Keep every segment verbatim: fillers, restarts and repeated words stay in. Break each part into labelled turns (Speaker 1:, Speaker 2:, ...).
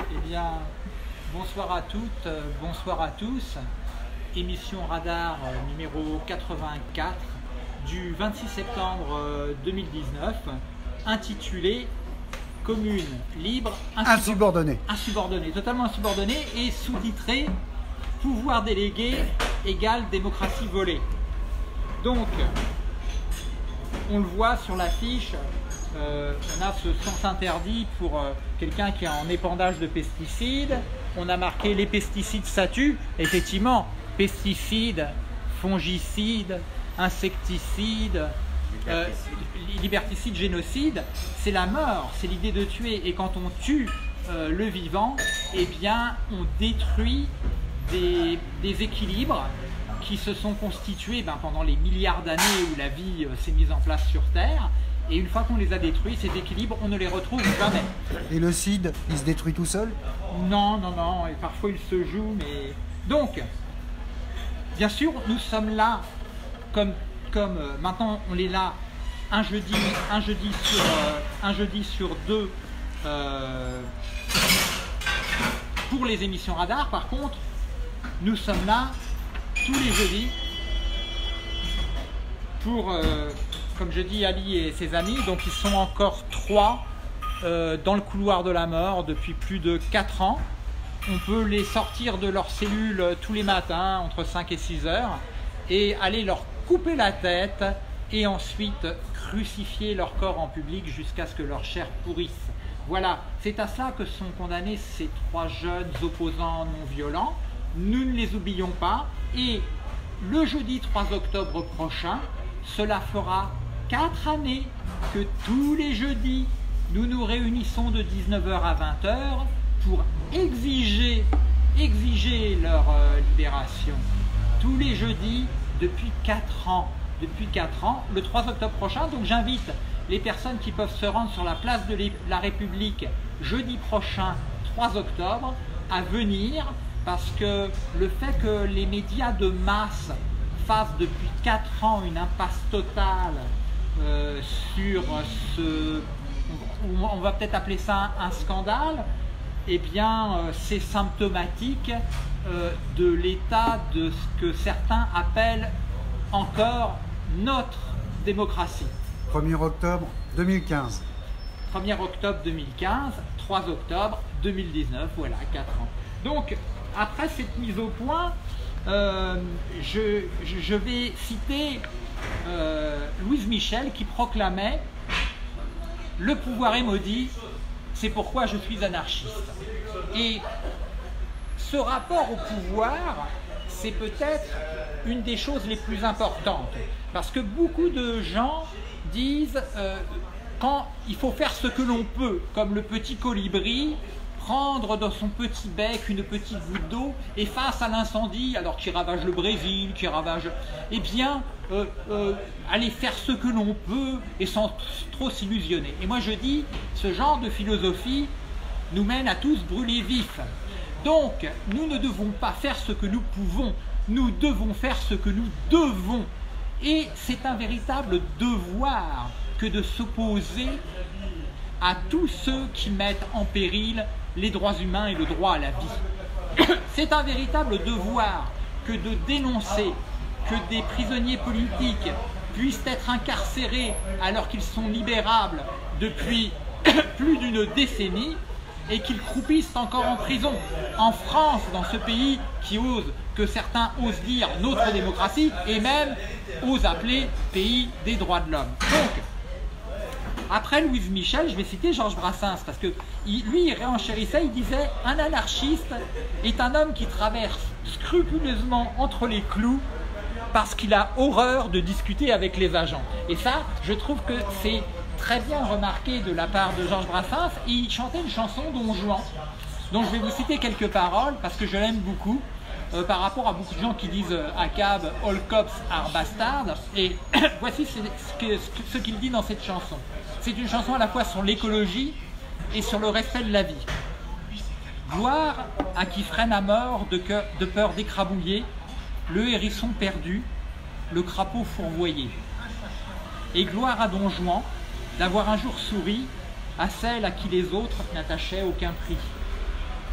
Speaker 1: Eh bien, bonsoir à toutes, euh, bonsoir à tous. Émission Radar euh, numéro quatre-vingt-quatre du vingt-six septembre euh, deux mille dix-neuf, intitulée Commune libre,
Speaker 2: insubordonnée.
Speaker 1: Insubordonnée, totalement insubordonnée, et sous-titrée Pouvoir délégué égale démocratie volée. Donc, on le voit sur l'affiche. Euh, on a ce sens interdit pour euh, quelqu'un qui est en épandage de pesticides. On a marqué les pesticides ça tue. Effectivement, pesticides, fongicides, insecticides, euh, liberticides, génocides, c'est la mort, c'est l'idée de tuer. Et quand on tue euh, le vivant, eh bien, on détruit des, des équilibres qui se sont constitués ben, pendant les milliards d'années où la vie euh, s'est mise en place sur Terre. Et une fois qu'on les a détruits, ces équilibres, on ne les retrouve jamais.
Speaker 2: Et le C I D, il se détruit tout seul?
Speaker 1: Non, non, non. Et parfois, il se joue, mais... Donc, bien sûr, nous sommes là, comme, comme euh, maintenant, on est là un jeudi, un jeudi, sur, euh, un jeudi sur deux euh, pour les émissions Radar. Par contre, nous sommes là tous les jeudis pour... Euh, comme je dis, Ali et ses amis, donc ils sont encore trois euh, dans le couloir de la mort depuis plus de quatre ans. On peut les sortir de leur cellule tous les matins entre cinq et six heures et aller leur couper la tête et ensuite crucifier leur corps en public jusqu'à ce que leur chair pourrisse. Voilà, c'est à cela que sont condamnés ces trois jeunes opposants non violents. Nous ne les oublions pas, et le jeudi trois octobre prochain, cela fera quatre années que tous les jeudis, nous nous réunissons de dix-neuf heures à vingt heures pour exiger, exiger leur euh, libération. Tous les jeudis, depuis quatre ans. Depuis quatre ans, le trois octobre prochain, donc j'invite les personnes qui peuvent se rendre sur la place de la République jeudi prochain, trois octobre, à venir, parce que le fait que les médias de masse fassent depuis quatre ans une impasse totale Euh, sur ce, on va peut-être appeler ça un scandale, eh bien euh, c'est symptomatique euh, de l'état de ce que certains appellent encore notre démocratie.
Speaker 2: premier octobre deux mille quinze.
Speaker 1: premier octobre deux mille quinze, trois octobre deux mille dix-neuf, voilà, quatre ans. Donc, après cette mise au point, euh, je, je, je vais citer Euh, Louise Michel qui proclamait « Le pouvoir est maudit, c'est pourquoi je suis anarchiste ». Et ce rapport au pouvoir, c'est peut-être une des choses les plus importantes, parce que beaucoup de gens disent euh, quand il faut faire ce que l'on peut, comme le petit colibri, prendre dans son petit bec une petite goutte d'eau, et face à l'incendie, alors qui ravage le Brésil, qui ravage, eh bien, euh, euh, aller faire ce que l'on peut et sans trop s'illusionner. Et moi je dis, ce genre de philosophie nous mène à tous brûler vifs. Donc, nous ne devons pas faire ce que nous pouvons, nous devons faire ce que nous devons. Et c'est un véritable devoir que de s'opposer à tous ceux qui mettent en péril les droits humains et le droit à la vie. C'est un véritable devoir que de dénoncer que des prisonniers politiques puissent être incarcérés alors qu'ils sont libérables depuis plus d'une décennie et qu'ils croupissent encore en prison. En France, dans ce pays qui ose, que certains osent dire notre démocratie, et même osent appeler pays des droits de l'homme. Donc, après Louise Michel, je vais citer Georges Brassens, parce que il, lui, il réenchérissait, il disait « Un anarchiste est un homme qui traverse scrupuleusement entre les clous parce qu'il a horreur de discuter avec les agents. » Et ça, je trouve que c'est très bien remarqué de la part de Georges Brassens. Il chantait une chanson Don Juan, dont je vais vous citer quelques paroles, parce que je l'aime beaucoup, euh, par rapport à beaucoup de gens qui disent euh, à Cab « All cops are bastards ». Et voici ce qu'il ce ce qu'il dit dans cette chanson. C'est une chanson à la fois sur l'écologie et sur le respect de la vie. Gloire à qui freine à mort de, coeur, de peur d'écrabouiller le hérisson perdu, le crapaud fourvoyé. Et gloire à Don Juan d'avoir un jour souri à celle à qui les autres n'attachaient aucun prix.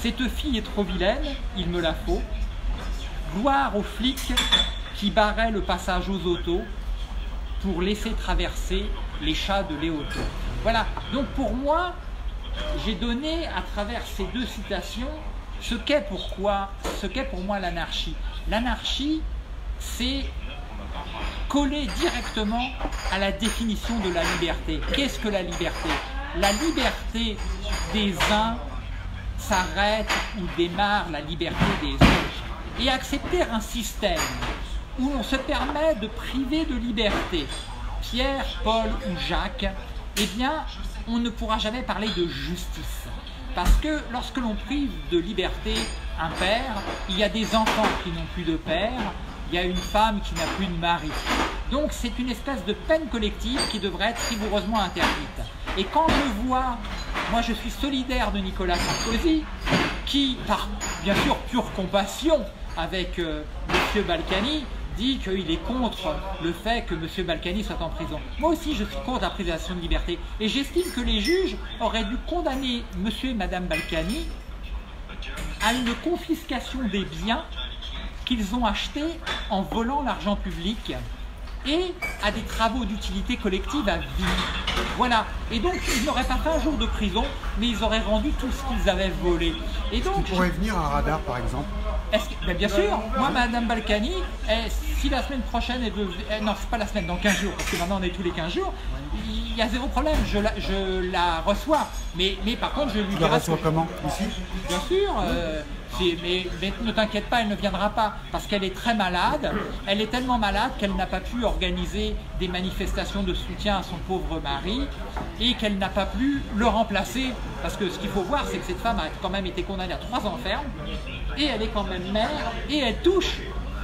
Speaker 1: Cette fille est trop vilaine, il me la faut. Gloire aux flics qui barraient le passage aux autos pour laisser traverser les chats de Léoto. Voilà, donc pour moi, j'ai donné à travers ces deux citations ce qu'est pourquoi, ce qu'est pour moi l'anarchie. L'anarchie, c'est coller directement à la définition de la liberté. Qu'est-ce que la liberté? La liberté des uns s'arrête ou démarre la liberté des autres. Et accepter un système où l'on se permet de priver de liberté Pierre, Paul ou Jacques, eh bien, on ne pourra jamais parler de justice. Parce que lorsque l'on prive de liberté un père, il y a des enfants qui n'ont plus de père, il y a une femme qui n'a plus de mari. Donc c'est une espèce de peine collective qui devrait être rigoureusement interdite. Et quand je vois, moi je suis solidaire de Nicolas Sarkozy, qui, par bien sûr pure compassion avec euh, M. Balkany, dit qu'il est contre le fait que M. Balkany soit en prison. Moi aussi, je suis contre la privation de liberté. Et j'estime que les juges auraient dû condamner M. et Mme Balkany à une confiscation des biens qu'ils ont achetés en volant l'argent public et à des travaux d'utilité collective à vie. Voilà. Et donc, ils n'auraient pas fait un jour de prison, mais ils auraient rendu tout ce qu'ils avaient volé. Et donc,
Speaker 2: tu pourrais venir à un radar, par exemple.
Speaker 1: Est-ce que, ben bien sûr, moi, Madame Balkany, eh, si la semaine prochaine, elle veut, eh, non, c'est pas la semaine, dans quinze jours, parce que maintenant on est tous les quinze jours, il y a zéro problème, je la, je la reçois. Mais, mais par contre, je lui
Speaker 2: Tu la
Speaker 1: dirai.
Speaker 2: reçois comment? Ici?
Speaker 1: Bien sûr, euh, mais, mais ne t'inquiète pas, elle ne viendra pas, parce qu'elle est très malade. Elle est tellement malade qu'elle n'a pas pu organiser des manifestations de soutien à son pauvre mari et qu'elle n'a pas pu le remplacer. Parce que ce qu'il faut voir, c'est que cette femme a quand même été condamnée à trois ans ferme. Et elle est quand même mère, et elle touche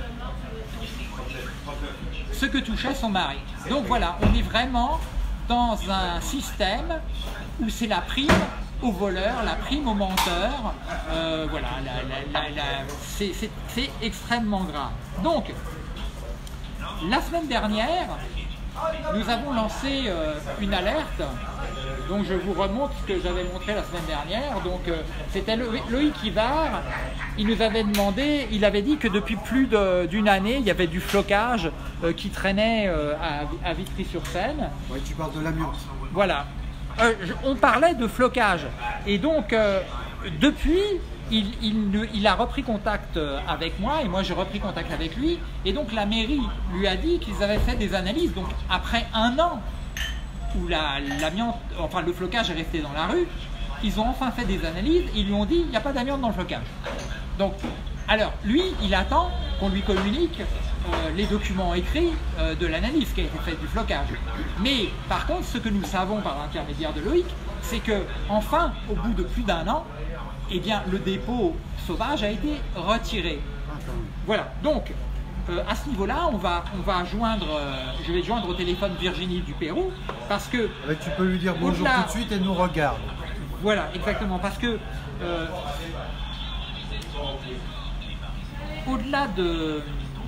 Speaker 1: ce que touchait son mari. Donc voilà, on est vraiment dans un système où c'est la prime au voleur, la prime au menteur. Euh, voilà, la, la, la, la, c'est extrêmement grave. Donc, la semaine dernière, nous avons lancé euh, une alerte. Donc je vous remonte ce que j'avais montré la semaine dernière. Donc euh, c'était Loïc Ivard. Il nous avait demandé, il avait dit que depuis plus d'une année, il y avait du flocage euh, qui traînait euh, à, à Vitry-sur-Seine.
Speaker 2: Oui, tu parles de l'amiante.
Speaker 1: Voilà. Euh, je, on parlait de flocage. Et donc euh, depuis, il, il, il a repris contact avec moi et moi j'ai repris contact avec lui. Et donc la mairie lui a dit qu'ils avaient fait des analyses. Donc après un an où l'amiante, la, enfin le flocage est resté dans la rue, ils ont enfin fait des analyses, ils lui ont dit il n'y a pas d'amiante dans le flocage. Donc, alors lui, il attend qu'on lui communique euh, les documents écrits euh, de l'analyse qui a été faite du flocage. Mais par contre, ce que nous savons par l'intermédiaire de Loïc, c'est que enfin, au bout de plus d'un an, eh bien, le dépôt sauvage a été retiré. Voilà, donc Euh, à ce niveau-là, on va, on va joindre, euh, je vais joindre au téléphone Virginie du Pérou, parce que...
Speaker 2: Avec, tu peux lui dire bonjour tout de suite et nous regarde.
Speaker 1: Voilà, exactement, parce que euh, au-delà de...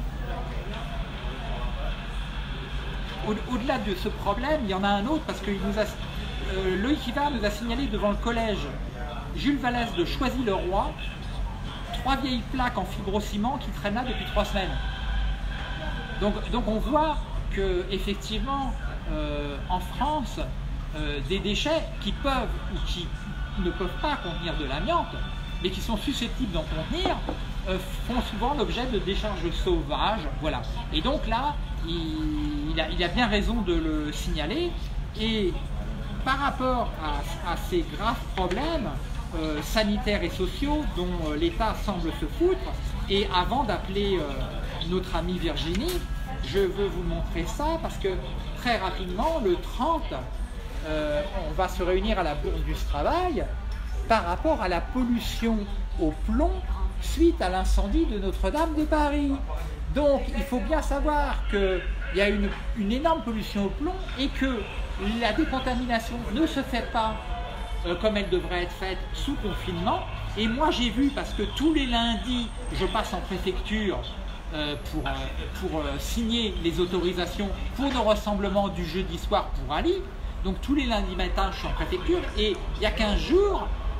Speaker 1: Au-delà de ce problème, il y en a un autre, parce que il nous a, euh, Loïc Ivard nous a signalé devant le collège Jules Vallès de Choisy-le-Roi trois vieilles plaques en fibrociment qui traînent là depuis trois semaines. Donc, donc on voit que effectivement euh, en France, euh, des déchets qui peuvent ou qui ne peuvent pas contenir de l'amiante, mais qui sont susceptibles d'en contenir, euh, font souvent l'objet de décharges sauvages. Voilà. Et donc là, il, il, a, il a bien raison de le signaler. Et par rapport à, à ces graves problèmes euh, sanitaires et sociaux dont euh, l'État semble se foutre, et avant d'appeler euh, notre amie Virginie, je veux vous montrer ça parce que très rapidement, le trente, euh, on va se réunir à la Bourse du Travail par rapport à la pollution au plomb suite à l'incendie de Notre-Dame de Paris. Donc il faut bien savoir qu'il y a une, une énorme pollution au plomb et que la décontamination ne se fait pas euh, comme elle devrait être faite sous confinement. Et moi j'ai vu, parce que tous les lundis je passe en préfecture euh, pour, euh, pour euh, signer les autorisations pour nos rassemblements du jeudi soir pour Ali. Donc tous les lundis matins je suis en préfecture et il y a quinze jours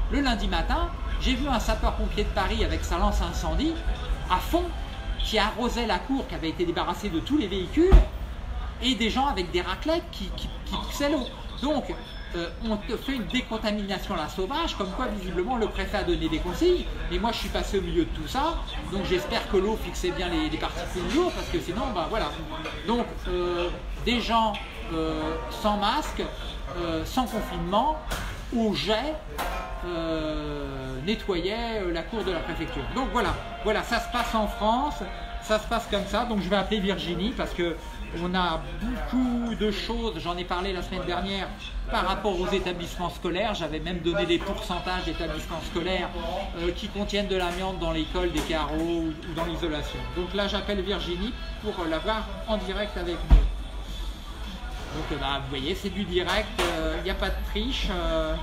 Speaker 1: le lundi matin, j'ai vu un sapeur-pompier de Paris avec sa lance incendie à fond qui arrosait la cour qui avait été débarrassée de tous les véhicules et des gens avec des raclettes qui, qui, qui poussaient l'eau. Donc, euh, on te fait une décontamination à la sauvage, comme quoi visiblement le préfet a donné des consignes. Et moi, je suis passé au milieu de tout ça, donc j'espère que l'eau fixait bien les, les particules de l'eau, parce que sinon, ben voilà. Donc, euh, des gens euh, sans masque, euh, sans confinement, au jet, euh, nettoyaient la cour de la préfecture. Donc voilà, voilà, ça se passe en France, ça se passe comme ça. Donc je vais appeler Virginie parce que on a beaucoup de choses, j'en ai parlé la semaine dernière, par rapport aux établissements scolaires. J'avais même donné des pourcentages d'établissements scolaires euh, qui contiennent de l'amiante dans l'école, des carreaux ou, ou dans l'isolation. Donc là, j'appelle Virginie pour euh, la voir en direct avec nous. Donc euh, bah, vous voyez, c'est du direct, il euh, n'y a pas de triche. Euh...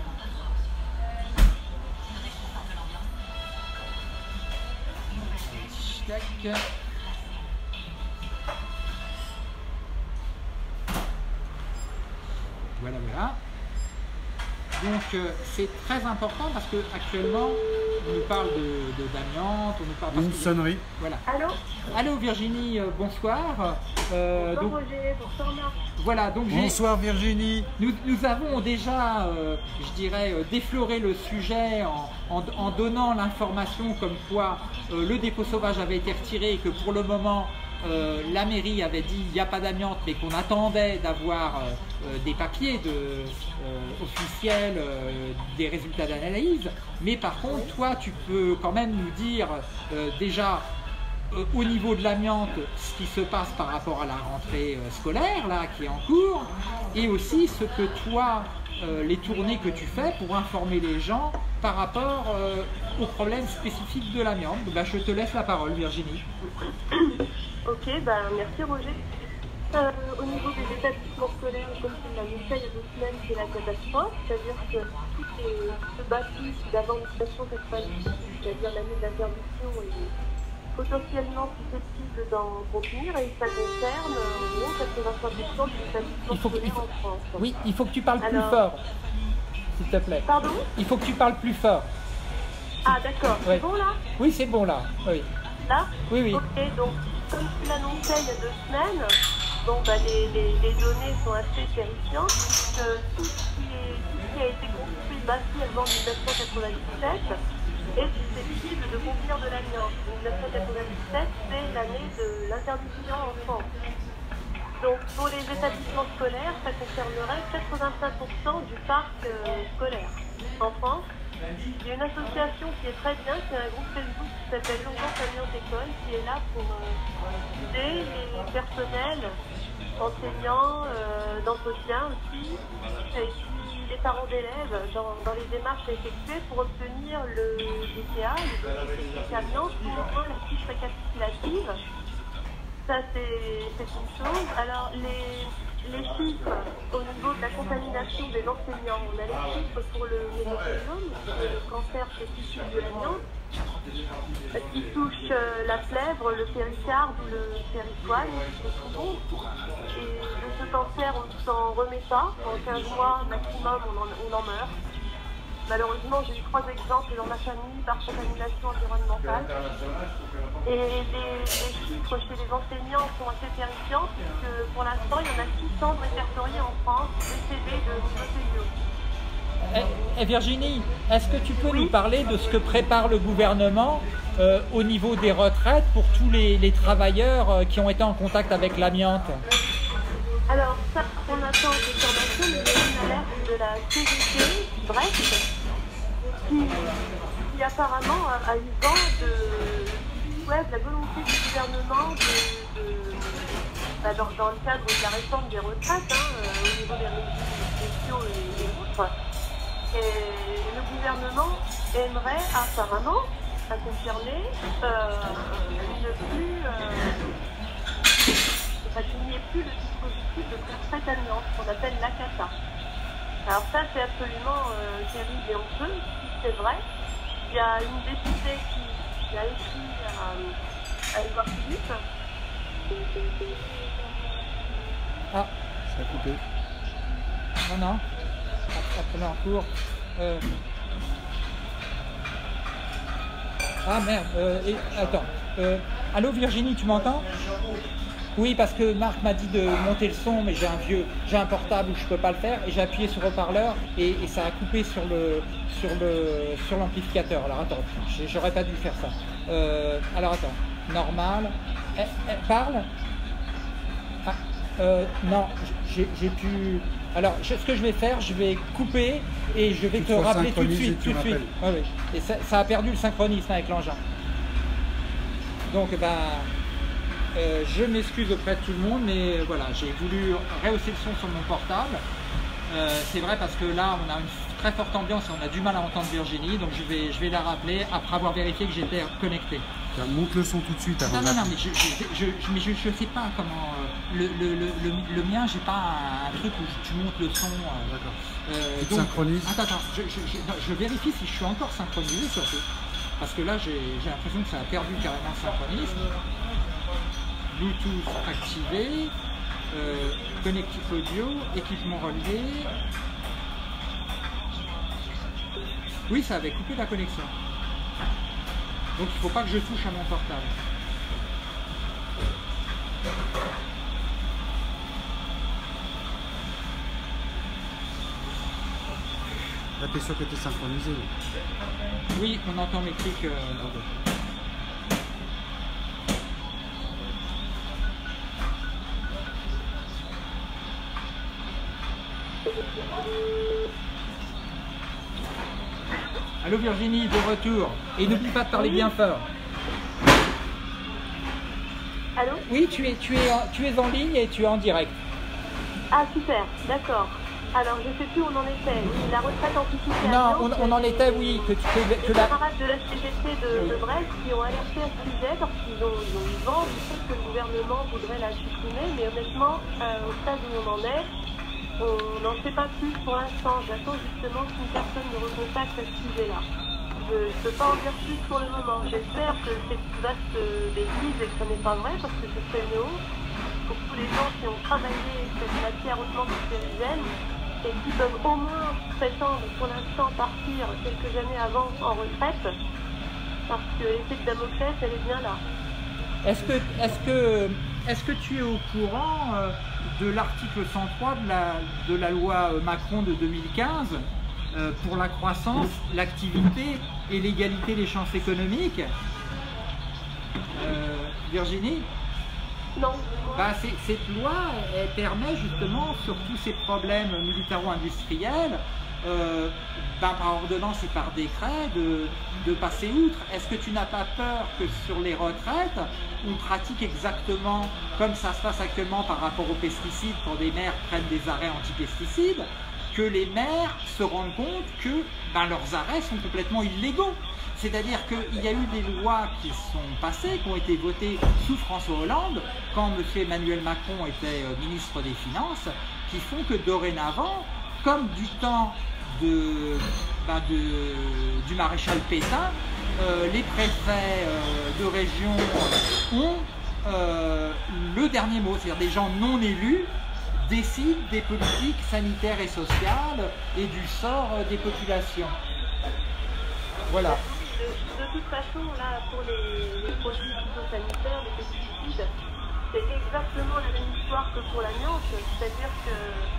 Speaker 1: Tac. Voilà, voilà. Donc euh, c'est très important parce que actuellement on nous parle de, de d'amiante, on nous parle
Speaker 2: une sonnerie.
Speaker 1: Voilà.
Speaker 3: Allô.
Speaker 1: Allô Virginie, euh, bonsoir. Euh,
Speaker 3: bonsoir
Speaker 1: donc,
Speaker 3: Roger, bonsoir Marc.
Speaker 1: Voilà, donc
Speaker 2: bonsoir Virginie.
Speaker 1: Nous, nous avons déjà, euh, je dirais, euh, défloré le sujet en, en, en donnant l'information comme quoi euh, le dépôt sauvage avait été retiré et que pour le moment euh, la mairie avait dit il n'y a pas d'amiante mais qu'on attendait d'avoir euh, euh, des papiers de, euh, officiels, euh, des résultats d'analyse. Mais par contre, toi tu peux quand même nous dire euh, déjà Euh, au niveau de l'amiante, ce qui se passe par rapport à la rentrée euh, scolaire là, qui est en cours, et aussi ce que toi, euh, les tournées que tu fais pour informer les gens par rapport euh, aux problèmes spécifiques de l'amiante. Bah, je te laisse la parole, Virginie.
Speaker 3: Ok, ben, merci Roger. Euh, au niveau des établissements scolaires, comme tu l'as dit il y a deux semaines, c'est la catastrophe, c'est-à-dire que tout est, se bâtit d'avant l'installation de cette phase, c'est-à-dire l'année d'interdiction est potentiellement susceptible d'en contenir et ça concerne environ quatre-vingt-cinq pour cent des établissements scolaires en France.
Speaker 1: Oui, il faut que tu parles
Speaker 3: Alors,
Speaker 1: plus fort, s'il te plaît.
Speaker 3: Pardon?
Speaker 1: Il faut que tu parles plus fort.
Speaker 3: Ah d'accord,
Speaker 1: ouais.
Speaker 3: C'est bon là?
Speaker 1: Oui, c'est bon là. Oui.
Speaker 3: Là?
Speaker 1: Oui, oui.
Speaker 3: Ok, donc comme tu l'annonçais il y a deux semaines, bon, bah, les, les, les données sont assez terrifiantes puisque tout ce qui, est, tout ce qui a été construit bâti avant mille neuf cent quatre-vingt-dix-sept est susceptible de contenir de l'amiante. mille neuf cent quatre-vingt-dix-sept, c'est l'année de l'interdiction en France. Donc pour les établissements scolaires, ça concernerait quatre-vingt-cinq pour cent du parc euh, scolaire en France. Il y a une association qui est très bien, qui est un groupe Facebook qui s'appelle Urgence Amiante École, qui est là pour euh, aider les personnels, enseignants, euh, d'entretien aussi, et puis les parents d'élèves dans, dans les démarches à effectuer pour obtenir le D T A, le dossier amiante, ou au moins la fiche récapitulative. Ça c'est une chose. Alors les, les chiffres au niveau de la contamination des enseignants, on a les chiffres pour le mésothéliome, le cancer spécifique de l'amiante, qui touche euh, la plèvre, le péricarde ou le péritoine, le poumon. Et de ce cancer, on ne s'en remet pas. En quinze mois maximum, on en, on en meurt. Malheureusement, j'ai eu trois exemples dans ma famille par contamination environnementale. Et les, les chiffres chez les enseignants sont assez terrifiants, puisque pour l'instant, il y en a six cents répertoriés en France décédés de mésothéliome.
Speaker 1: Eh, eh Virginie, est-ce que tu peux
Speaker 3: oui.
Speaker 1: nous parler de ce que prépare le gouvernement euh, au niveau des retraites pour tous les, les travailleurs euh, qui ont été en contact avec l'amiante?
Speaker 3: Alors, ça, on attend des formations, mais il y a une alerte de la C G T, Brest, qui, qui apparemment a, a eu vent de, ouais, de la volonté du gouvernement de, de, bah, dans, dans le cadre de la réforme des retraites, hein, euh, au niveau des régimes spéciaux et, et autres. Et le gouvernement aimerait apparemment, à confirmer, euh, ne plus, euh, enfin, qu'il n'y ait plus le dispositif de retraite amiante, qu'on appelle l'A C A T A. Alors ça, c'est absolument euh, terrible et honteux, si c'est vrai. Il y a une députée qui, qui a écrit à, à Édouard Philippe.
Speaker 1: Ah,
Speaker 2: ça a coupé.
Speaker 1: non, non. Après en cours. Euh, Ah merde, euh, et, attends. Euh, allô Virginie, tu m'entends? Oui, parce que Marc m'a dit de monter le son, mais j'ai un vieux, j'ai un portable où je peux pas le faire, et j'ai appuyé sur haut-parleur et, et ça a coupé sur le sur le sur l'amplificateur. Alors attends, j'aurais pas dû faire ça. Euh, alors attends, normal. Elle, elle parle. Ah, euh, non, j'ai pu. Alors, je, ce que je vais faire, je vais couper et je vais
Speaker 2: tu
Speaker 1: te rappeler tout de suite, tout de suite. Oui, oui. Et ça, ça a perdu le synchronisme avec l'engin. Donc, ben. Euh, je m'excuse auprès de tout le monde, mais voilà, j'ai voulu rehausser le son sur mon portable. Euh, c'est vrai parce que là, on a une très forte ambiance et on a du mal à entendre Virginie, donc je vais, je vais la rappeler après avoir vérifié que j'étais connecté.
Speaker 2: Monte le son tout de suite avant.
Speaker 1: Non, non, non, mais je je, je, je, mais je, je sais pas comment. Euh, le, le, le, le, le mien, j'ai pas un, un truc où tu montes le son. Euh,
Speaker 2: D'accord.
Speaker 1: Euh,
Speaker 2: tu te
Speaker 1: donc,
Speaker 2: synchronises.
Speaker 1: Attends, attends, je, je, je, non, je vérifie si je suis encore synchronisé surtout. Parce que là, j'ai l'impression que ça a perdu carrément le synchronisme. Bluetooth activé, euh, connectique audio, équipement relevé. Oui, ça avait coupé la connexion. Donc il ne faut pas que je touche à mon portable.
Speaker 2: Là, t'es sûr que t'es synchronisé?
Speaker 1: Oui, on entend mes clics. Euh, Allô Virginie, de retour. Et n'oublie pas de parler bien fort.
Speaker 3: Allô?
Speaker 1: Oui, tu es, tu, es en, tu es en ligne et tu es en direct.
Speaker 3: Ah super, d'accord. Alors je sais plus où on en était. Oui, la retraite anticipée.
Speaker 1: Non, on, on en était, oui, que tu que, que
Speaker 3: les
Speaker 1: la...
Speaker 3: camarades de la C G T de, de Brest qui ont alerté à ce sujet parce qu'ils ont, ils ont eu vent du fait que le gouvernement voudrait la supprimer, mais honnêtement, euh, au stade où on en est, on n'en sait pas plus pour l'instant. J'attends justement qu'une personne me recontacte à ce sujet-là. Je ne peux pas en dire plus pour le moment. J'espère que cette vaste bêtise et que ce n'est pas vrai parce que ce serait une honte pour tous les gens qui ont travaillé cette matière hautement cancérigène et qui peuvent au moins prétendre pour l'instant partir quelques années avant en retraite parce que l'effet de Damoclès, elle est bien là.
Speaker 1: Est-ce que, est-ce que, est-ce que tu es au courant euh, de l'article cent trois de la, de la loi Macron de deux mille quinze euh, pour la croissance, l'activité et l'égalité des chances économiques? euh, Virginie?
Speaker 3: Non.
Speaker 1: Bah, cette loi, elle permet justement sur tous ces problèmes militaro-industriels, euh, ben, par ordonnance et par décret, de, de passer outre. Est-ce que tu n'as pas peur que sur les retraites, on pratique exactement comme ça se passe actuellement par rapport aux pesticides, quand des maires prennent des arrêts anti-pesticides, que les maires se rendent compte que ben, leurs arrêts sont complètement illégaux? C'est-à-dire qu'il y a eu des lois qui sont passées, qui ont été votées sous François Hollande, quand M. Emmanuel Macron était ministre des Finances, qui font que dorénavant, comme du temps de, ben de, du maréchal Pétain, euh, les préfets euh, de région ont euh, le dernier mot, c'est-à-dire des gens non élus décident des politiques sanitaires et sociales et du sort des populations. Voilà.
Speaker 3: De, de toute façon, là, pour les, les produits phytosanitaires, les pesticides, c'est exactement la même histoire que pour l'amiante. C'est-à-dire que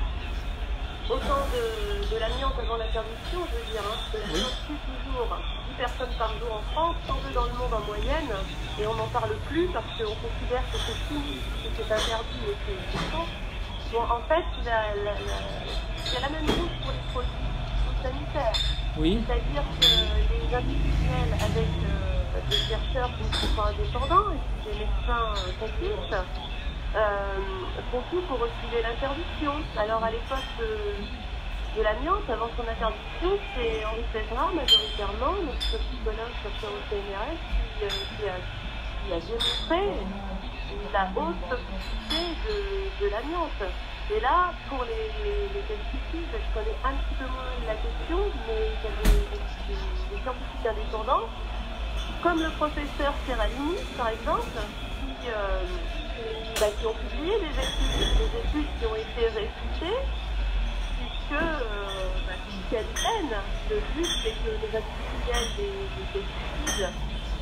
Speaker 3: autant de, de l'amiante avant l'interdiction, je veux dire, hein, que l'amiante tue toujours dix personnes par jour en France, cent deux dans le monde en moyenne, et on n'en parle plus parce qu'on considère que c'est fini, que c'est interdit et que c'est faux. Bon, en fait, il y a la, la, la, la même chose pour les produits sanitaires.
Speaker 1: Oui.
Speaker 3: C'est-à-dire que les industriels avec euh, des chercheurs qui ne sont pas indépendants et qui des médecins euh, complices euh, font tout pour refuser l'interdiction. Alors à l'époque de, de l'amiante, avant son interdiction, c'est Henri Pézra majoritairement, notre psychologue chercheur au C N R S, qui, euh, qui, a, qui a démontré la haute toxicité de, de l'amiante. Et là, pour les, les, les pesticides, je connais un petit peu moins la question, mais il y a des, des, des scientifiques indépendants, comme le professeur Serralini, par exemple, qui, euh, bah, qui ont publié des études, des études qui ont été réfutées, puisque euh, bah, ce qu'elles prennent, le but, c'est que les industriels des, des pesticides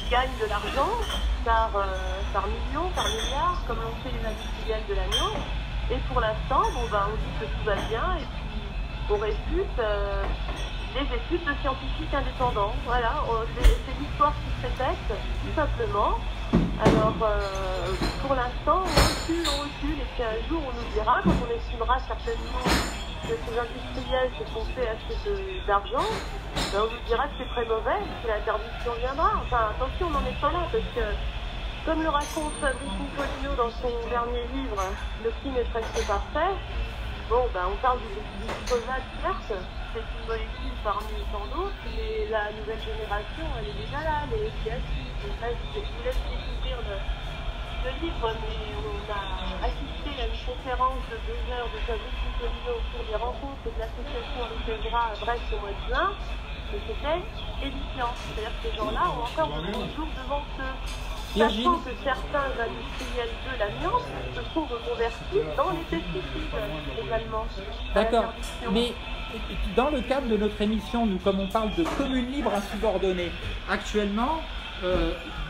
Speaker 3: gagnent de l'argent par, euh, par millions, par milliards, comme l'ont fait les industriels de l'amiante. Et pour l'instant, bon, ben, on dit que tout va bien et puis on répute euh, les études de scientifiques indépendants. Voilà, c'est l'histoire qui se répète, tout simplement. Alors, euh, pour l'instant, on recule, on recule, et puis un jour, on nous dira, quand on estimera certainement que ces industriels se sont fait acheter d'argent, ben on nous dira que c'est très mauvais, que l'interdiction viendra. Enfin, attention, on n'en est pas là, parce que, comme le raconte Fabrice Nicolino dans son dernier livre, Le crime est presque parfait, bon, ben, on parle du, du glyphosate, certes, c'est une molécule parmi tant d'autres, mais la nouvelle génération, elle est déjà là, elle est assise. Là, je vous laisse découvrir le, le livre, mais on a assisté à une conférence de deux heures de Fabrice Nicolino au cours des rencontres de l'association Ricevra à Brest au mois de juin, et c'était édifiant. C'est-à-dire que ces gens-là ont encore de bons jours devant eux. Sachant que certains industriels de l'amiante se sont reconvertis dans les pesticides également.
Speaker 1: D'accord, mais dans le cadre de notre émission, nous, comme on parle de communes libres insubordonnées, actuellement, euh,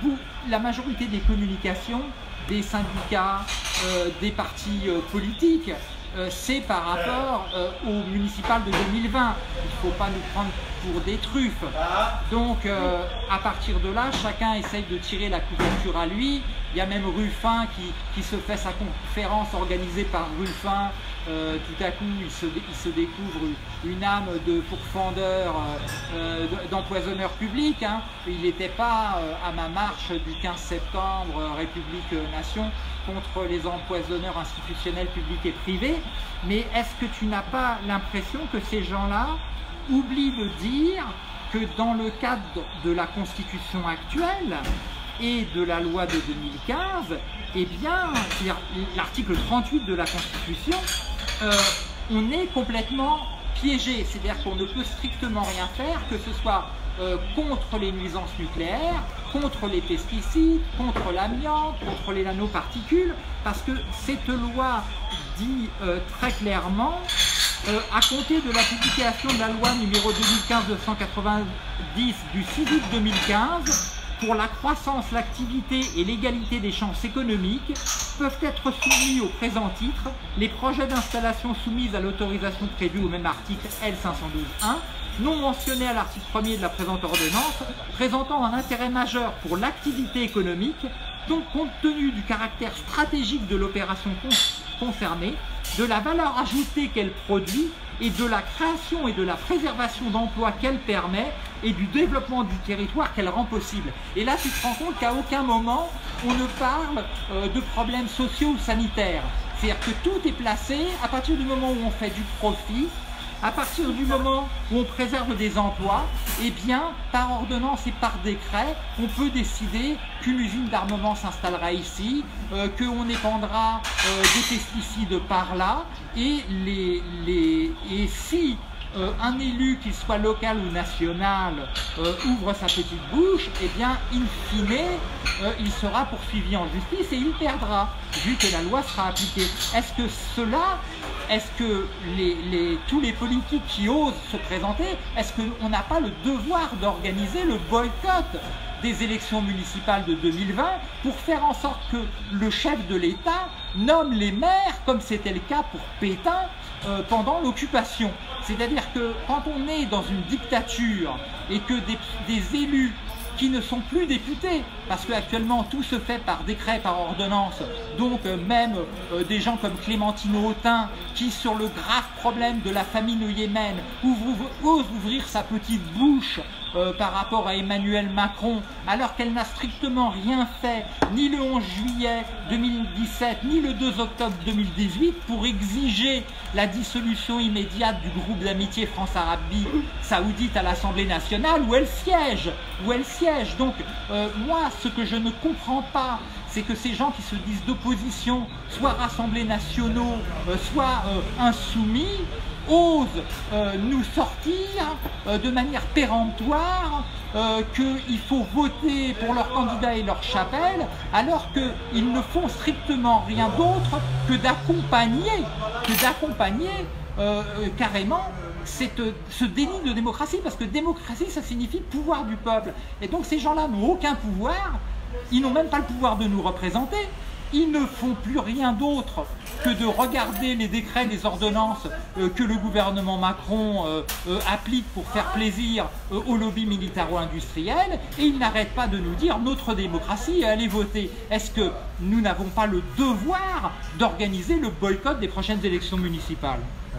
Speaker 1: la majorité des communications, des syndicats, euh, des partis euh, politiques, euh, c'est par rapport euh, aux municipales de deux mille vingt. Il ne faut pas nous prendre pour des truffes. Donc, euh, à partir de là, chacun essaye de tirer la couverture à lui. Il y a même Ruffin qui, qui se fait sa conférence organisée par Ruffin. Euh, tout à coup, il se, il se découvre une âme de pourfendeur, euh, d'empoisonneur public. Hein. Il n'était pas euh, à ma marche du quinze septembre, euh, République-Nation, contre les empoisonneurs institutionnels publics et privés. Mais est-ce que tu n'as pas l'impression que ces gens-là oublient de dire que dans le cadre de la Constitution actuelle et de la loi de deux mille quinze, eh bien, l'article trente-huit de la Constitution, euh, on est complètement piégé. C'est-à-dire qu'on ne peut strictement rien faire, que ce soit euh, contre les nuisances nucléaires, contre les pesticides, contre l'amiante, contre les nanoparticules, parce que cette loi dit euh, très clairement, euh, à compter de la publication de la loi numéro deux mille quinze deux cent quatre-vingt-dix du six août deux mille quinze, pour la croissance, l'activité et l'égalité des chances économiques, peuvent être soumis au présent titre les projets d'installation soumis à l'autorisation prévue au même article L cinq cent douze point un, non mentionnés à l'article premier de la présente ordonnance, présentant un intérêt majeur pour l'activité économique, donc compte tenu du caractère stratégique de l'opération concernée, de la valeur ajoutée qu'elle produit et de la création et de la préservation d'emplois qu'elle permet et du développement du territoire qu'elle rend possible. Et là, tu te rends compte qu'à aucun moment, on ne parle euh, de problèmes sociaux ou sanitaires. C'est-à-dire que tout est placé à partir du moment où on fait du profit, à partir du moment où on préserve des emplois, eh bien, par ordonnance et par décret, on peut décider qu'une usine d'armement s'installera ici, euh, qu'on épandra euh, des pesticides par là, et, les, les, et si euh, un élu, qu'il soit local ou national, euh, ouvre sa petite bouche, eh bien, in fine, euh, il sera poursuivi en justice et il perdra, vu que la loi sera appliquée. Est-ce que cela... Est-ce que les, les, tous les politiques qui osent se présenter, est-ce qu'on n'a pas le devoir d'organiser le boycott des élections municipales de deux mille vingt pour faire en sorte que le chef de l'État nomme les maires, comme c'était le cas pour Pétain euh, pendant l'occupation? C'est-à-dire que quand on est dans une dictature et que des, des élus qui ne sont plus députés, parce qu'actuellement tout se fait par décret, par ordonnance, donc euh, même euh, des gens comme Clémentine Autain, qui sur le grave problème de la famine au Yémen, ouvre, ouvre, ose ouvrir sa petite bouche euh, par rapport à Emmanuel Macron, alors qu'elle n'a strictement rien fait, ni le onze juillet deux mille dix-sept, ni le deux octobre deux mille dix-huit, pour exiger la dissolution immédiate du groupe d'amitié France-Arabie Saoudite à l'Assemblée nationale, où elle siège, où elle siège. Donc, euh, moi, ce que je ne comprends pas, c'est que ces gens qui se disent d'opposition, soit rassemblés nationaux, euh, soit euh, insoumis, osent euh, nous sortir euh, de manière péremptoire euh, qu'il faut voter pour leurs candidats et leur chapelle, alors qu'ils ne font strictement rien d'autre que d'accompagner, que d'accompagner euh, euh, carrément cette, ce déni de démocratie, parce que démocratie, ça signifie pouvoir du peuple. Et donc ces gens-là n'ont aucun pouvoir, ils n'ont même pas le pouvoir de nous représenter. Ils ne font plus rien d'autre que de regarder les décrets, les ordonnances euh, que le gouvernement Macron euh, euh, applique pour faire plaisir euh, au lobby militaro-industriel, et ils n'arrêtent pas de nous dire notre démocratie, allez voter. Est-ce que nous n'avons pas le devoir d'organiser le boycott des prochaines élections municipales?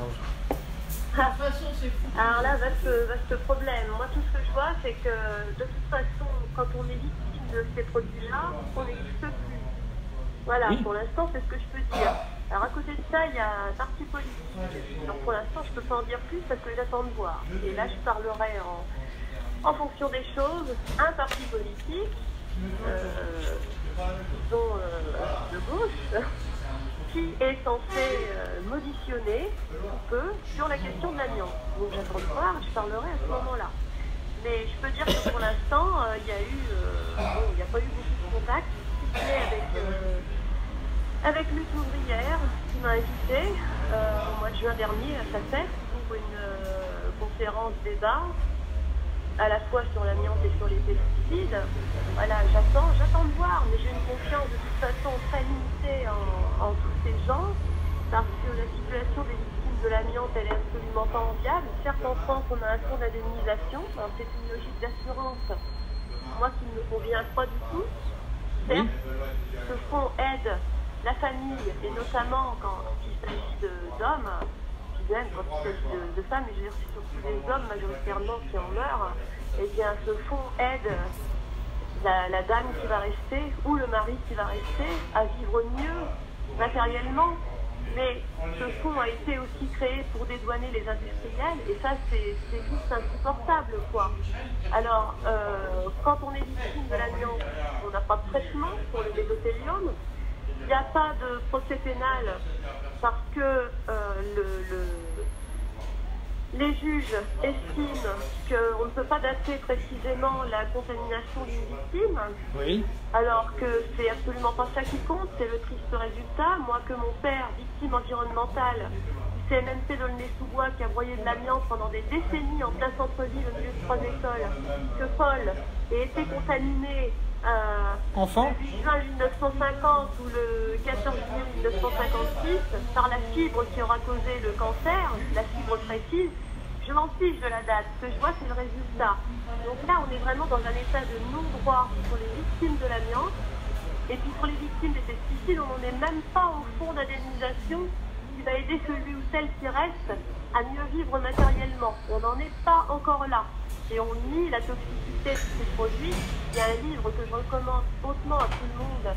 Speaker 3: Alors là, vaste, vaste problème. Moi, tout ce que je vois, c'est que de toute façon, quand on est victime de ces produits-là, on n'existe plus. Voilà, oui. Pour l'instant, c'est ce que je peux dire. Alors à côté de ça, il y a un parti politique. Donc pour l'instant, je ne peux pas en dire plus parce que j'attends de voir. Et là, je parlerai en, en fonction des choses. Un parti politique, euh, disons euh, de gauche, qui est censé euh, m'auditionner un peu sur la question de l'amiante. Donc j'attends de voir, je parlerai à ce moment-là. Mais je peux dire que pour l'instant, euh, il y a eu, euh, bon, il n'y a pas eu beaucoup de contacts, si ce n'est avec... Euh, avec Lutte ouvrière qui m'a invité euh, au mois de juin dernier à Sacet pour une euh, conférence débat à la fois sur l'amiante et sur les pesticides. Voilà, j'attends, j'attends de voir, mais j'ai une confiance de toute façon très limitée en, en tous ces gens parce que la situation des victimes de l'amiante elle est absolument pas enviable. Certes en France on a un fonds d'indemnisation, c'est une logique d'assurance, moi qui ne me convient pas du tout. Certes, ce fonds aide la famille, et notamment quand il s'agit d'hommes, puis même quand il s'agit de, de femmes, mais je veux dire c'est surtout des hommes majoritairement qui en meurent, et bien ce fonds aide la, la dame qui va rester, ou le mari qui va rester, à vivre mieux matériellement. Mais ce fonds a été aussi créé pour dédouaner les industriels, et ça c'est juste insupportable, quoi. Alors, euh, quand on est victime de l'amiante, on n'a pas de traitement pour le mésothélium. Il n'y a pas de procès pénal parce que euh, le, le, les juges estiment qu'on ne peut pas dater précisément la contamination d'une victime,
Speaker 1: oui.
Speaker 3: Alors que c'est absolument pas ça qui compte, c'est le triste résultat. Moi, que mon père, victime environnementale du C M M P d'Aulnay-sous-Bois, qui a broyé de l'amiante pendant des décennies en plein centre-ville au milieu de trois écoles, que Paul ait été contaminé Euh,
Speaker 1: Enfant.
Speaker 3: le huit juin mille neuf cent cinquante ou le quatorze juillet mille neuf cent cinquante-six par la fibre qui aura causé le cancer, la fibre précise, je m'en fiche de la date. Ce que je vois, c'est le résultat. Donc là, on est vraiment dans un état de non-droit pour les victimes de l'amiante. Et puis pour les victimes des pesticides, on n'en est même pas au fonds d'indemnisation qui va aider celui ou celle qui reste à mieux vivre matériellement. On n'en est pas encore là. Et on nie la toxicité de ces produits. Il y a un livre que je recommande hautement à tout le monde.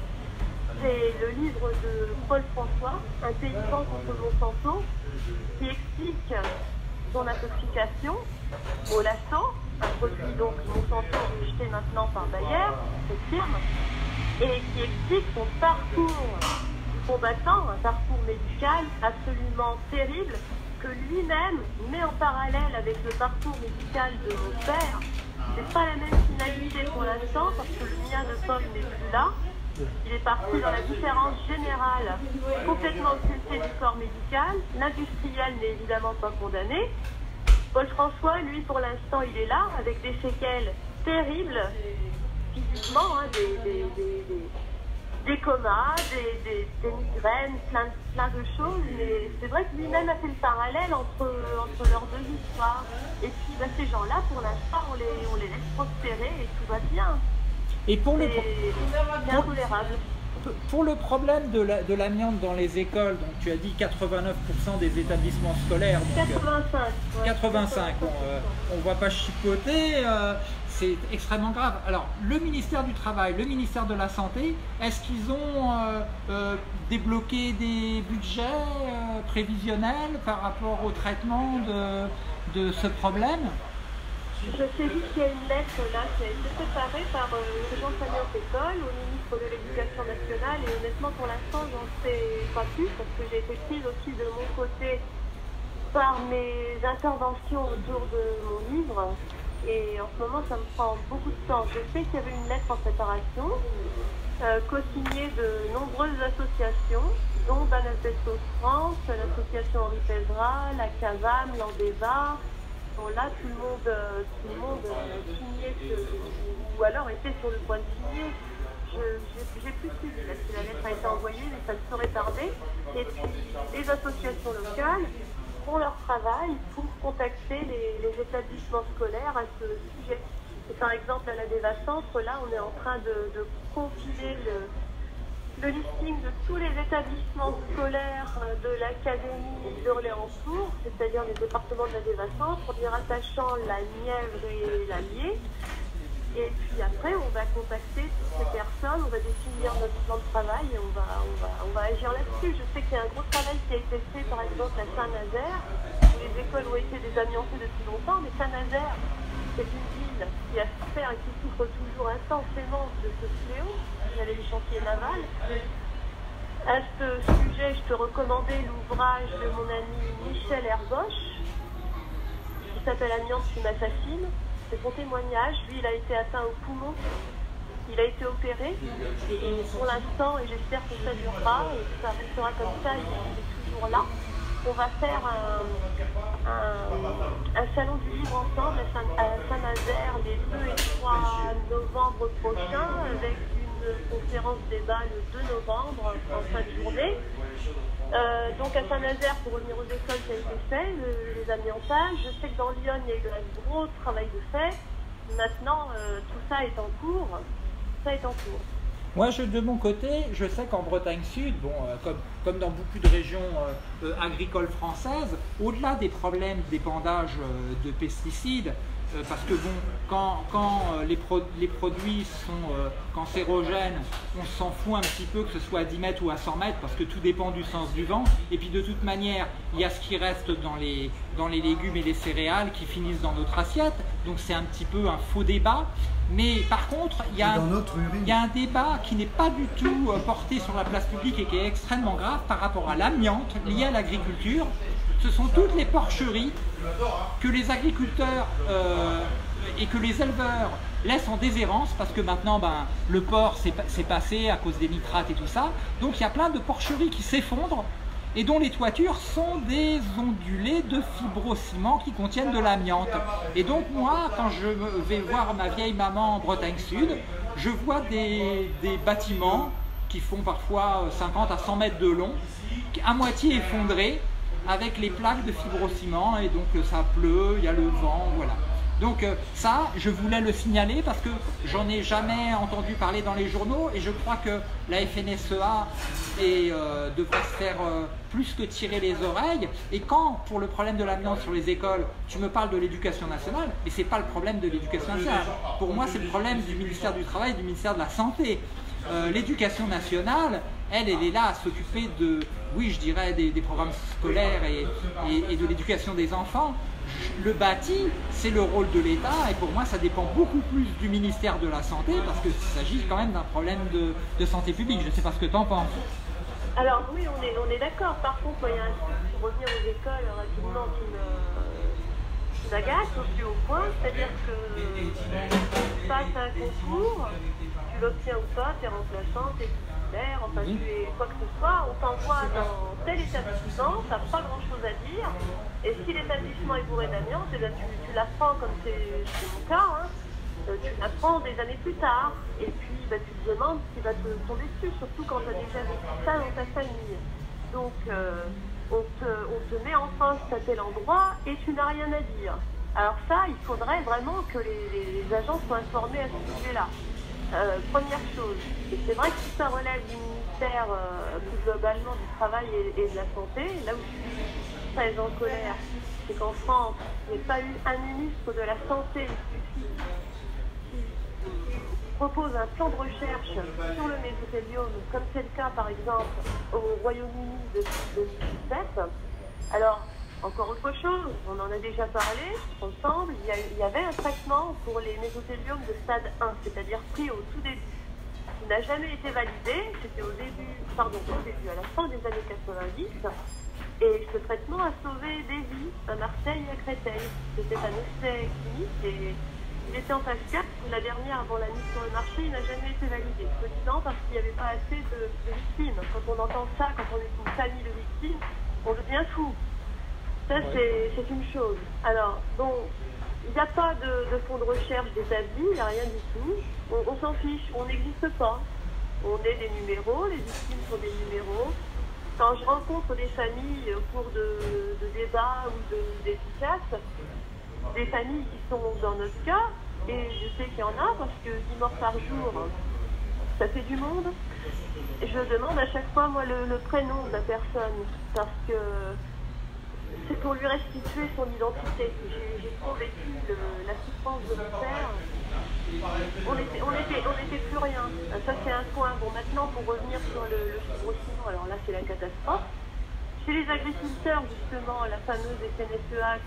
Speaker 3: C'est le livre de Paul François, Un paysan contre Monsanto, qui explique son intoxication au lasso, un produit donc Monsanto rejeté maintenant par Bayer, cette firme, et qui explique son parcours du combattant, un parcours médical absolument terrible, que lui-même met en parallèle avec le parcours médical de mon père. C'est pas la même finalité pour l'instant parce que le mien de Paul n'est plus là. Il est parti dans la différence générale, complètement occultée du corps médical. L'industriel n'est évidemment pas condamné. Paul François, lui, pour l'instant, il est là avec des séquelles terribles physiquement, hein, des, des, des, des des comas, des, des, des migraines, plein, plein de choses, mais c'est vrai que lui-même a fait le parallèle entre, entre leurs deux histoires. Et puis bah, ces gens-là, pour l'instant, on les, on les laisse prospérer et tout va bien.
Speaker 1: Et pour le,
Speaker 3: c'est intolérable.
Speaker 1: Pour le problème de l'amiante dans les écoles, donc tu as dit quatre-vingt-neuf pour cent des établissements scolaires. Donc,
Speaker 3: quatre-vingt-cinq. Ouais.
Speaker 1: quatre-vingt-cinq, bon, euh, on ne va pas chipoter. Euh, C'est extrêmement grave. Alors, le ministère du Travail, le ministère de la Santé, est-ce qu'ils ont euh, euh, débloqué des budgets euh, prévisionnels par rapport au traitement de, de ce problème?
Speaker 3: Je sais juste qu'il y a une lettre là qui a été préparée par euh, Jean Fagnon Pécole au ministre de l'Éducation nationale et honnêtement pour l'instant j'en sais pas plus parce que j'ai été prise aussi de mon côté par mes interventions autour de mon livre. et en ce moment ça me prend beaucoup de temps. Je sais qu'il y avait une lettre en préparation, euh, co-signée de nombreuses associations, dont Banasbestos France, l'association Henri Pézra, la CAVAM, l'Andeva. Bon, là, tout le monde, euh, tout le monde euh, signait, ce, ou alors était sur le point de signer. Je n'ai plus suivi parce que la lettre a été envoyée, mais ça ne saurait tarder. Et puis, les associations locales font leur travail pour contacter les, les établissements scolaires à ce sujet. Et par exemple, à la Déva Centre, là, on est en train de, de compiler le, le listing de tous les établissements scolaires de l'Académie d'Orléans-Tours, c'est-à-dire les départements de la Déva Centre, en y rattachant la Nièvre et l'Allier. Et puis après, on va contacter toutes ces personnes, on va définir notre plan de travail et on va, on va, on va agir là-dessus. Je sais qu'il y a un gros travail qui a été fait, par exemple, à Saint-Nazaire, où les écoles ont été désamiantées depuis longtemps, mais Saint-Nazaire, c'est une ville qui a souffert et qui souffre toujours intensément de ce fléau. Il y avait les chantiers navals. À ce sujet, je peux recommander l'ouvrage de mon ami Michel Herboche, qui s'appelle Amiante qui m'assassine. C'est son témoignage. Lui, il a été atteint au poumon, il a été opéré, et, et pour l'instant, et j'espère que ça durera, et que ça restera comme ça, il est toujours là. On va faire un, un, un salon du livre ensemble à Saint-Nazaire les deux et trois novembre prochains, avec une conférence débat le deux novembre en fin de journée. Euh, donc à Saint-Nazaire, pour revenir aux écoles, ça a été fait, le, les amiantages. Je sais que dans Lyon, il y a eu un gros travail de fait. Maintenant, euh, tout ça est en cours. Tout ça est en cours.
Speaker 1: Moi, je, de mon côté, je sais qu'en Bretagne Sud, bon, euh, comme, comme dans beaucoup de régions euh, euh, agricoles françaises, au-delà des problèmes d'épandage euh, de pesticides, euh, parce que bon, quand, quand euh, les, pro les produits sont euh, cancérogènes, on s'en fout un petit peu que ce soit à dix mètres ou à cent mètres, parce que tout dépend du sens du vent. Et puis de toute manière, il y a ce qui reste dans les, dans les légumes et les céréales qui finissent dans notre assiette. Donc c'est un petit peu un faux débat. Mais par contre, il y, a un, il y a un débat qui n'est pas du tout euh, porté sur la place publique et qui est extrêmement grave par rapport à l'amiante liée à l'agriculture. Ce sont toutes les porcheries que les agriculteurs euh, et que les éleveurs laissent en déshérence parce que maintenant ben, le porc s'est passé à cause des nitrates et tout ça. Donc il y a plein de porcheries qui s'effondrent et dont les toitures sont des ondulés de fibrociment qui contiennent de l'amiante. Et donc moi, quand je vais voir ma vieille maman en Bretagne Sud, je vois des, des bâtiments qui font parfois cinquante à cent mètres de long, à moitié effondrés, avec les plaques de fibrociment, et donc ça pleut, il y a le vent, voilà. Donc ça, je voulais le signaler parce que j'en ai jamais entendu parler dans les journaux et je crois que la F N S E A est, euh, devrait se faire euh, plus que tirer les oreilles. Et quand, pour le problème de l'amiante sur les écoles, tu me parles de l'éducation nationale, mais c'est pas le problème de l'éducation nationale. Pour moi, c'est le problème du ministère du Travail et du ministère de la Santé. Euh, l'éducation nationale, elle, elle est là à s'occuper de, oui, je dirais, des, des programmes scolaires et, et, et de l'éducation des enfants. Le bâti, c'est le rôle de l'État et pour moi, ça dépend beaucoup plus du ministère de la Santé parce qu'il s'agit quand même d'un problème de, de santé publique. Je ne sais pas ce que tu en penses.
Speaker 3: Alors oui, on est, on est d'accord. Par contre, il y a un truc pour revenir aux écoles rapidement qui m'agace au plus haut point, c'est-à-dire que tu passes un concours, tu l'obtiens ou pas, tu es remplaçant, tu es titulaire, enfin tu es quoi que ce soit, on t'envoie dans tel établissement, tu n'as pas grand-chose à dire, et si l'établissement est bourré d'amiante, eh bien, tu, tu l'apprends comme c'est mon cas, hein, tu l'apprends des années plus tard, et puis bah, tu te demandes ce qui va te tomber dessus, surtout quand tu as déjà vécu ça dans ta famille. Donc euh, on, te, on te met en poste à tel endroit et tu n'as rien à dire. Alors ça, il faudrait vraiment que les, les, les agents soient informés à ce sujet-là. Euh, première chose, et c'est vrai que si ça relève du ministère euh, plus globalement du Travail et, et de la Santé, là où je suis très en colère, c'est qu'en France, il n'y a pas eu un ministre de la Santé qui, qui, qui propose un plan de recherche sur le mésothéliome, comme c'est le cas par exemple au Royaume-Uni depuis deux mille dix-sept. Alors, encore autre chose, on en a déjà parlé ensemble, il y, a, il y avait un traitement pour les mésothéliomes de stade un, c'est-à-dire pris au tout début. Il n'a jamais été validé, c'était au début, pardon, au début, à la fin des années quatre-vingt-dix, Et ce traitement a sauvé des vies à Marseille et à Créteil. C'était un essai clinique et il était en phase quatre. La dernière, avant la mise sur le marché, il n'a jamais été validé. Soi-disant parce qu'il n'y avait pas assez de, de victimes. Quand on entend ça, quand on est une famille de victimes, on devient fou. Ça, c'est une chose. Alors, bon, il n'y a pas de, de fonds de recherche d'établi, il n'y a rien du tout. On, on s'en fiche, on n'existe pas. On est des numéros, les victimes sont des numéros. Quand je rencontre des familles au cours de, de débats ou d'efficaces, des familles qui sont dans notre cas, et je sais qu'il y en a parce que dix morts par jour, ça fait du monde. Je demande à chaque fois, moi, le, le prénom de la personne, parce que c'est pour lui restituer son identité. J'ai trop vécu le, la souffrance de mon père. On était, on était, on était plus rien. Ça, c'est un point. Bon, maintenant, pour revenir sur le, le fibrociment, alors là, c'est la catastrophe. Chez les agriculteurs, justement, la fameuse F N S E A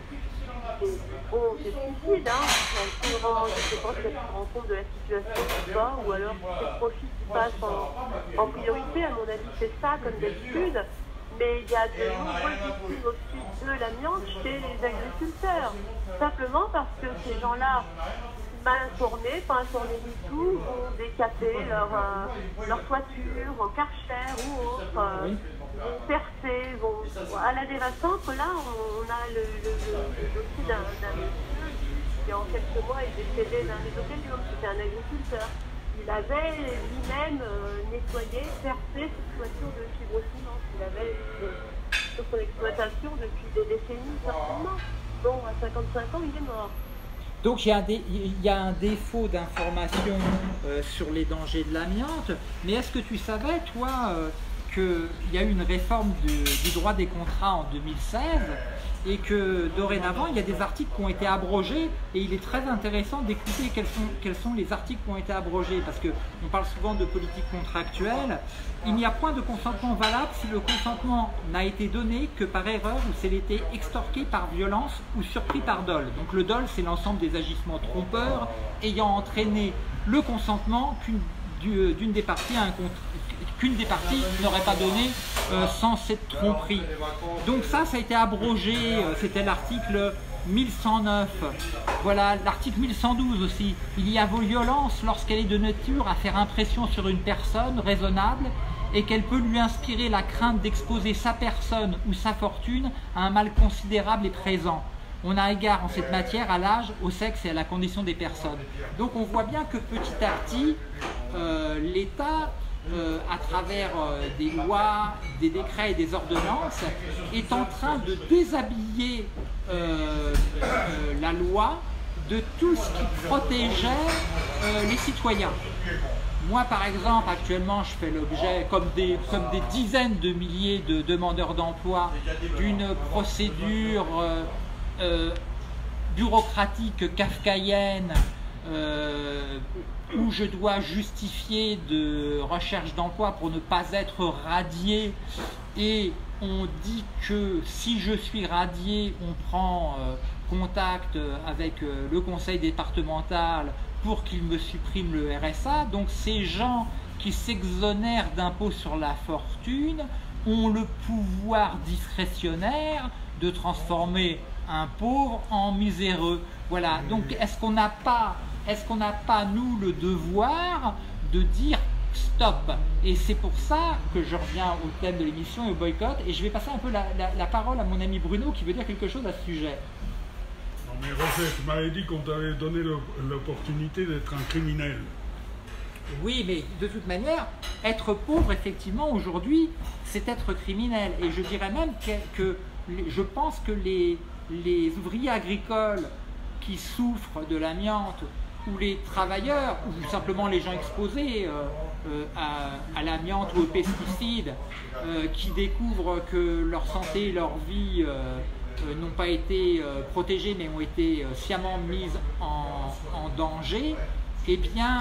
Speaker 3: qui est bon, c'est suicide, hein. Je ne sais pas si elle se rend compte de la situation ou pas, ou alors c'est le profit qui passe en, en priorité. À mon avis, c'est ça, comme d'habitude. Mais il y a de nombreuses victimes aussi de l'amiante chez les agriculteurs. Simplement parce que ces gens-là, mal informés, pas informés du tout, vont décaper leur, euh, leur toiture en karcher ou autre, euh, vont percer, vont... À la dévastante, là, on a le, le, le, le dossier d'un monsieur qui, en quelques mois, est décédé d'un mésothéliome. C'était un agriculteur. Il avait lui-même euh, nettoyé, percé cette toiture de fibrociment qu'il avait euh, sur son exploitation depuis des décennies, certainement. Bon, à cinquante-cinq ans, il est mort.
Speaker 1: Donc il y a un, dé, il y a un défaut d'information euh, sur les dangers de l'amiante, mais est-ce que tu savais, toi, euh, qu'il y a eu une réforme du, du droit des contrats en deux mille seize et que dorénavant il y a des articles qui ont été abrogés, et il est très intéressant d'écouter quels sont, quels sont les articles qui ont été abrogés, parce qu'on parle souvent de politique contractuelle. Il n'y a point de consentement valable si le consentement n'a été donné que par erreur ou s'il était extorqué par violence ou surpris par dol. Donc le dol, c'est l'ensemble des agissements trompeurs ayant entraîné le consentement qu'une d'une des parties à un contrat, qu'une des parties n'aurait pas donné euh, sans cette tromperie. Donc ça, ça a été abrogé, euh, c'était l'article mille cent neuf. Voilà, l'article mille cent douze aussi. Il y a violence lorsqu'elle est de nature à faire impression sur une personne raisonnable et qu'elle peut lui inspirer la crainte d'exposer sa personne ou sa fortune à un mal considérable et présent. On a égard en cette matière à l'âge, au sexe et à la condition des personnes. Donc on voit bien que petit à petit, euh, l'État, euh, à travers euh, des lois, des décrets et des ordonnances, est en train de déshabiller euh, euh, la loi de tout ce qui protégeait euh, les citoyens. Moi, par exemple, actuellement, je fais l'objet, comme des, comme des dizaines de milliers de demandeurs d'emploi, d'une procédure euh, Euh, bureaucratique kafkaïenne euh, où je dois justifier de recherche d'emploi pour ne pas être radié, et on dit que si je suis radié, on prend euh, contact avec euh, le conseil départemental pour qu'il me supprime le R S A. Donc ces gens qui s'exonèrent d'impôts sur la fortune ont le pouvoir discrétionnaire de transformer un pauvre en miséreux. Voilà, donc est-ce qu'on n'a pas, est-ce qu'on n'a pas, nous, le devoir de dire stop? Et c'est pour ça que je reviens au thème de l'émission et au boycott, et je vais passer un peu la, la, la parole à mon ami Bruno qui veut dire quelque chose à ce sujet.
Speaker 4: Non mais Roger, tu m'avais dit qu'on t'avait donné l'opportunité d'être un criminel.
Speaker 1: Oui, mais de toute manière, être pauvre, effectivement, aujourd'hui, c'est être criminel. Et je dirais même que, que je pense que les, les ouvriers agricoles qui souffrent de l'amiante, ou les travailleurs, ou simplement les gens exposés euh, euh, à, à l'amiante ou aux pesticides, euh, qui découvrent que leur santé et leur vie euh, euh, n'ont pas été euh, protégées, mais ont été euh, sciemment mises en, en danger, eh bien,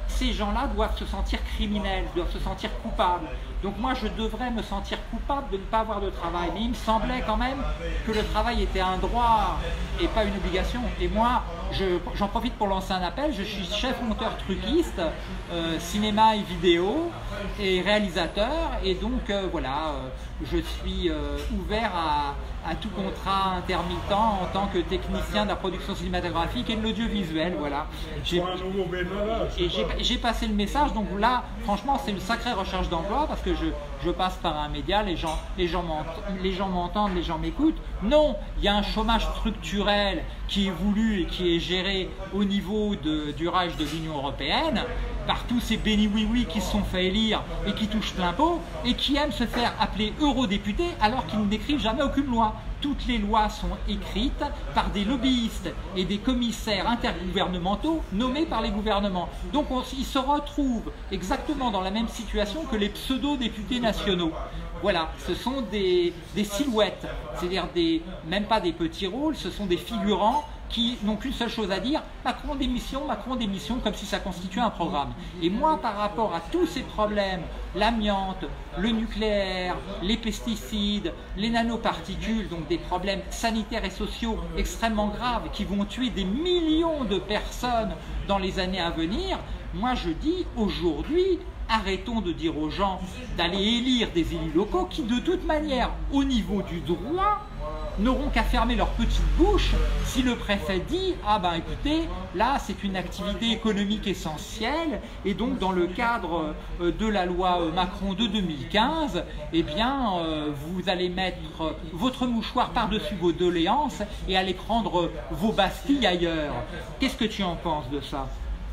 Speaker 1: ces gens-là doivent se sentir criminels, doivent se sentir coupables. Donc moi, je devrais me sentir coupable de ne pas avoir de travail. Mais il me semblait quand même que le travail était un droit et pas une obligation. Et moi, je, j'en profite pour lancer un appel. Je suis chef monteur truquiste, euh, cinéma et vidéo, et réalisateur. Et donc, euh, voilà, euh, je suis euh, ouvert à, à tout contrat intermittent en tant que technicien de la production cinématographique et de l'audiovisuel. Voilà. J'ai, et j'ai, j'ai passé le message. Donc là, franchement, c'est une sacrée recherche d'emploi parce que je, je passe par un média, les gens, les gens m'entendent, les gens m'entendent, les gens m'écoutent. Non, il y a un chômage structurel qui est voulu et qui est géré au niveau de, du rage de l'Union européenne, par tous ces béni-oui-oui qui se sont fait élire et qui touchent plein pot et qui aiment se faire appeler eurodéputés alors qu'ils n'écrivent jamais aucune loi. Toutes les lois sont écrites par des lobbyistes et des commissaires intergouvernementaux nommés par les gouvernements. Donc on, ils se retrouvent exactement dans la même situation que les pseudo-députés nationaux. Voilà, ce sont des, des silhouettes, c'est-à-dire des, même pas des petits rôles, ce sont des figurants qui n'ont qu'une seule chose à dire, Macron démission, Macron démission, comme si ça constituait un programme. Et moi, par rapport à tous ces problèmes, l'amiante, le nucléaire, les pesticides, les nanoparticules, donc des problèmes sanitaires et sociaux extrêmement graves qui vont tuer des millions de personnes dans les années à venir, moi je dis aujourd'hui, arrêtons de dire aux gens d'aller élire des élus locaux qui, de toute manière, au niveau du droit, n'auront qu'à fermer leur petite bouche si le préfet dit « Ah ben écoutez, là c'est une activité économique essentielle et donc dans le cadre de la loi Macron de deux mille quinze, eh bien vous allez mettre votre mouchoir par-dessus vos doléances et aller prendre vos bastilles ailleurs. » Qu'est-ce que tu en penses de ça?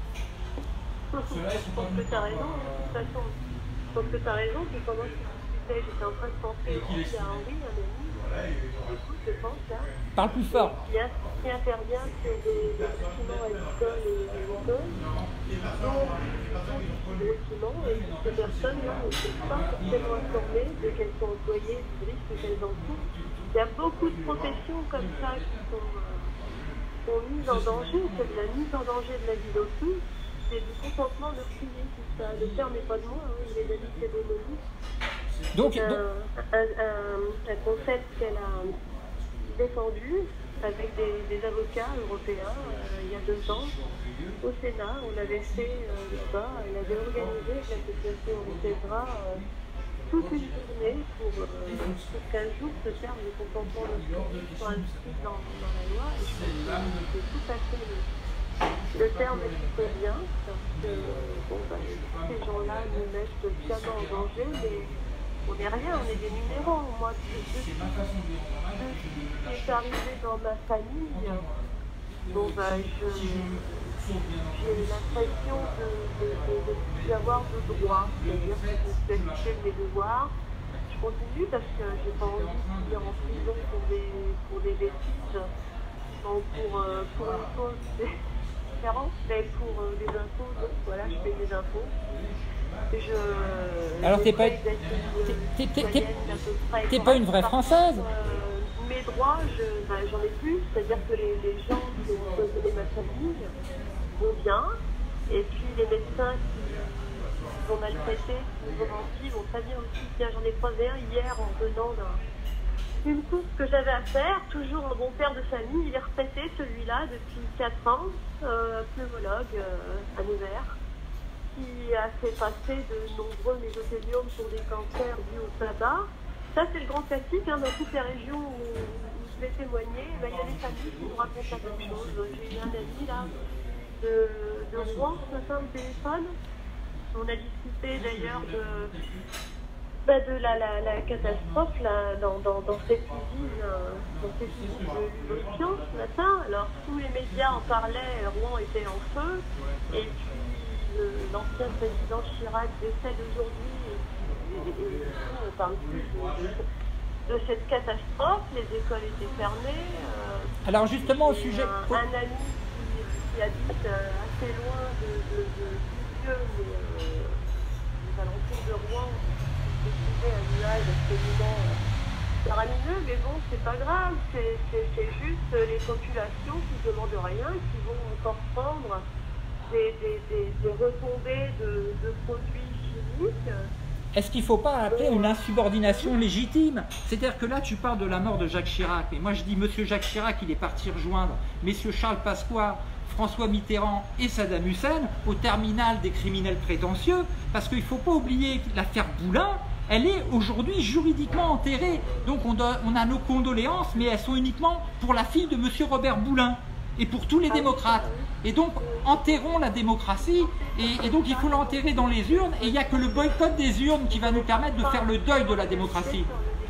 Speaker 3: Je pense que tu as raison, de toute façon. Je pense que tu as raison, que pendant que tu discutais, j'étais en train de penser aussi à Henri, un ami. Écoute, je pense là.
Speaker 1: Parle plus fort.
Speaker 3: Qui, qui intervient sur des, des bâtiments agricoles et agricoles, dont des bâtiments, et ces personnes-là ne sont pas forcément informées de qu'elles sont employées, du risque qu'elles encourent. Il y a beaucoup de professions comme ça qui sont, euh, sont mises en danger, c'est de la mise en danger de la vie d'autrui. C'est du consentement de prier, tout ça. Le terme n'est pas de moi, hein, il est d'Alice Ebononi.
Speaker 1: Donc,
Speaker 3: C'est un,
Speaker 1: donc...
Speaker 3: un, un, un concept qu'elle a défendu avec des, des avocats européens euh, il y a deux ans au Sénat. On avait fait euh, le débat, elle avait organisé avec l'association César euh, toute une journée pour, euh, pour qu'un jour ce terme de consentement de prier soit inscrit dans, dans la loi. Et je pense que c'est tout à fait le, le terme qui convient, parce que bon, bah, ces gens-là nous mettent sciemment en danger, mais on n'est rien, on est des numéros. Moi, depuis ce qui est arrivé dans ma famille, bon, bah, je, j'ai l'impression de ne plus avoir de droits, c'est-à-dire que je suis habituée de mes devoirs. Je continue parce que j'ai pas envie de finir en prison pour des, pour des bêtises, donc pour, euh, pour une cause différente, mais pour euh, des impôts, donc voilà, je paye des impôts. Je,
Speaker 1: Alors t'es pas, t'es, t'es, t'es, t'es pas une vraie Française.
Speaker 3: Euh, mes droits, je, bah, j'en ai plus, c'est-à-dire que les, les gens qui ont possédé ma famille vont bien, et puis les médecins qui vont maltraiter, qui vont mentir, vont très bien aussi. Tiens, j'en ai croisé un hier en venant d'un, une course que j'avais à faire, toujours un bon père de famille, il est retraité celui-là depuis quatre ans, euh, pneumologue euh, à Nevers, qui a fait passer de nombreux mésothéliums pour des cancers dus au tabac. Ça, c'est le grand classique, hein, dans toutes les régions où, où je vais témoigner, ben, il y a des familles qui nous racontent la même chose. J'ai eu un ami là, de, de Rouen, ce matin au téléphone. On a discuté d'ailleurs de, ben, de la, la, la catastrophe là, dans, dans, dans cette usine, dans cette usine de l'Ocean ce matin. Alors, tous les médias en parlaient, Rouen était en feu. Et puis, l'ancien président Chirac décède aujourd'hui et, et, et, et on ne parle plus de, de, de cette catastrophe, les écoles étaient fermées. Euh,
Speaker 1: Alors justement au sujet...
Speaker 3: Un, un ami qui, qui habite euh, assez loin de, de, de Lisieux, mais euh, aux alentours de Rouen, qui découvrait un nuage absolument euh, faramineux, mais bon, c'est pas grave, c'est juste les populations qui ne demandent rien, qui vont encore prendre des, des, des, des retombées de, de produits chimiques.
Speaker 1: Est-ce qu'il ne faut pas appeler une insubordination légitime? C'est-à-dire que là, tu parles de la mort de Jacques Chirac. Et moi, je dis, monsieur Jacques Chirac, il est parti rejoindre messieurs Charles Pasqua, François Mitterrand et Saddam Hussein au terminal des criminels prétentieux. Parce qu'il ne faut pas oublier l'affaire Boulin, elle est aujourd'hui juridiquement enterrée. Donc, on, doit, on a nos condoléances, mais elles sont uniquement pour la fille de monsieur Robert Boulin et pour tous les démocrates. Et donc, enterrons la démocratie, et, et donc il faut l'enterrer dans les urnes, et il n'y a que le boycott des urnes qui va nous permettre de faire le deuil de la démocratie.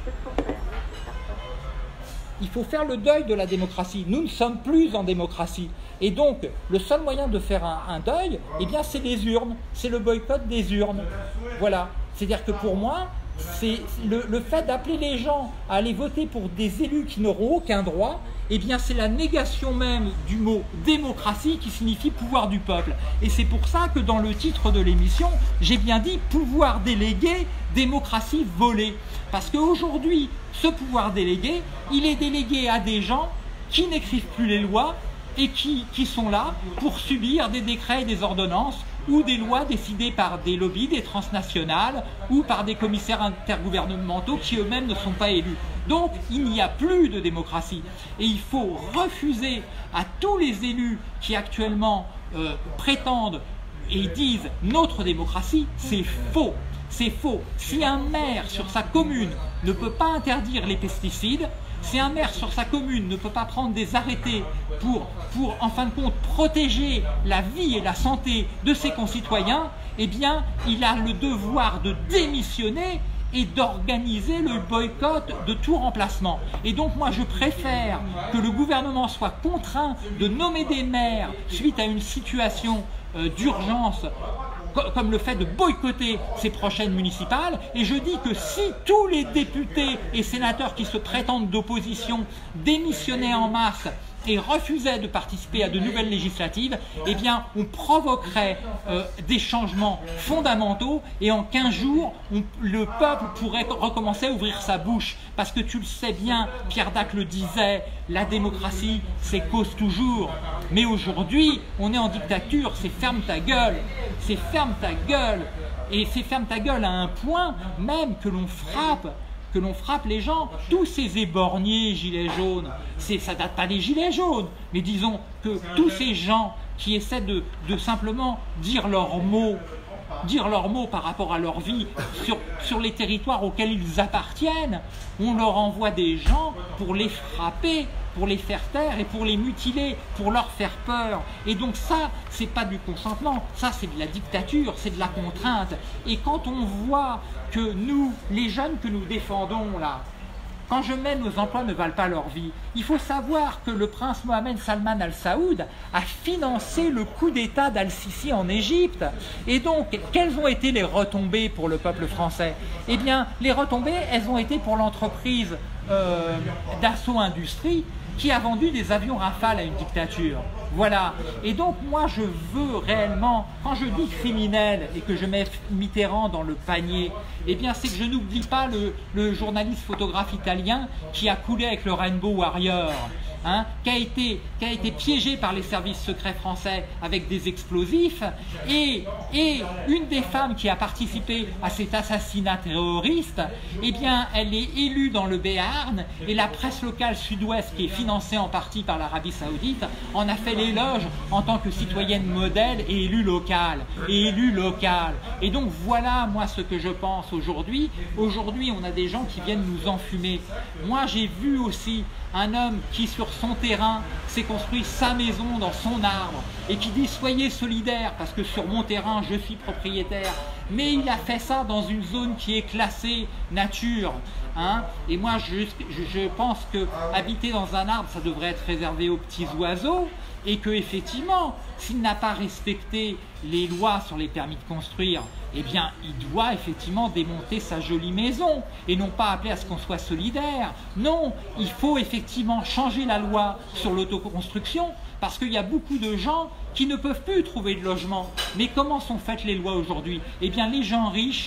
Speaker 1: Il faut faire le deuil de la démocratie. Nous ne sommes plus en démocratie. Et donc, le seul moyen de faire un, un deuil, eh bien, c'est les urnes, c'est le boycott des urnes. Voilà. C'est-à-dire que pour moi, c'est le, le fait d'appeler les gens à aller voter pour des élus qui n'auront aucun droit, eh bien c'est la négation même du mot démocratie qui signifie pouvoir du peuple. Et c'est pour ça que dans le titre de l'émission, j'ai bien dit pouvoir délégué, démocratie volée. Parce qu'aujourd'hui, ce pouvoir délégué, il est délégué à des gens qui n'écrivent plus les lois et qui, qui sont là pour subir des décrets et des ordonnances ou des lois décidées par des lobbies, des transnationales ou par des commissaires intergouvernementaux qui eux-mêmes ne sont pas élus. Donc il n'y a plus de démocratie et il faut refuser à tous les élus qui actuellement euh, prétendent et disent notre démocratie, c'est faux. C'est faux. Si un maire sur sa commune ne peut pas interdire les pesticides, si un maire sur sa commune ne peut pas prendre des arrêtés pour, pour, en fin de compte, protéger la vie et la santé de ses concitoyens, eh bien, il a le devoir de démissionner et d'organiser le boycott de tout remplacement. Et donc, moi, je préfère que le gouvernement soit contraint de nommer des maires suite à une situation euh, d'urgence, comme le fait de boycotter ces prochaines municipales, et je dis que si tous les députés et sénateurs qui se prétendent d'opposition démissionnaient en masse et refusaient de participer à de nouvelles législatives, eh bien on provoquerait euh, des changements fondamentaux et en quinze jours, on, le peuple pourrait recommencer à ouvrir sa bouche. Parce que tu le sais bien, Pierre Dac le disait, la démocratie, c'est cause toujours. Mais aujourd'hui, on est en dictature, c'est ferme ta gueule, c'est ferme ta gueule. Et c'est ferme ta gueule à un point même que l'on frappe que l'on frappe les gens, tous ces éborgnés gilets jaunes, ça date pas des gilets jaunes, mais disons que tous ces gens qui essaient de, de simplement dire leurs mots, dire leurs mots par rapport à leur vie sur, sur les territoires auxquels ils appartiennent, on leur envoie des gens pour les frapper, pour les faire taire et pour les mutiler, pour leur faire peur. Et donc ça, c'est pas du consentement, ça c'est de la dictature, c'est de la contrainte. Et quand on voit que nous, les jeunes que nous défendons là, quand je mets nos emplois ne valent pas leur vie, il faut savoir que le prince Mohamed Salman Al Saoud a financé le coup d'État d'Al-Sisi en Égypte. Et donc, quelles ont été les retombées pour le peuple français? Eh bien, les retombées, elles ont été pour l'entreprise euh, Dassault Industries, qui a vendu des avions Rafale à une dictature. Voilà. Et donc, moi, je veux réellement, quand je dis criminel et que je mets Mitterrand dans le panier, eh bien, c'est que je n'oublie pas le, le journaliste photographe italien qui a coulé avec le Rainbow Warrior, hein, qui, a été, qui a été piégé par les services secrets français avec des explosifs. Et, et une des femmes qui a participé à cet assassinat terroriste, eh bien, elle est élue dans le Béarn et la presse locale sud-ouest, qui est financée en partie par l'Arabie Saoudite, en a fait l'éloge en tant que citoyenne modèle et élue locale. Et élue locale. Et donc, voilà, moi, ce que je pense aujourd'hui. Aujourd'hui, on a des gens qui viennent nous enfumer. Moi, j'ai vu aussi un homme qui, sur son terrain, s'est construit sa maison dans son arbre et qui dit « soyez solidaires parce que sur mon terrain, je suis propriétaire ». Mais il a fait ça dans une zone qui est classée nature. Hein. Et moi, je, je, je pense que habiter dans un arbre, ça devrait être réservé aux petits oiseaux. Et que effectivement, s'il n'a pas respecté les lois sur les permis de construire, eh bien, il doit effectivement démonter sa jolie maison et non pas appeler à ce qu'on soit solidaire. Non, il faut effectivement changer la loi sur l'autoconstruction parce qu'il y a beaucoup de gens qui ne peuvent plus trouver de logement. Mais comment sont faites les lois aujourd'hui? Eh bien, les gens riches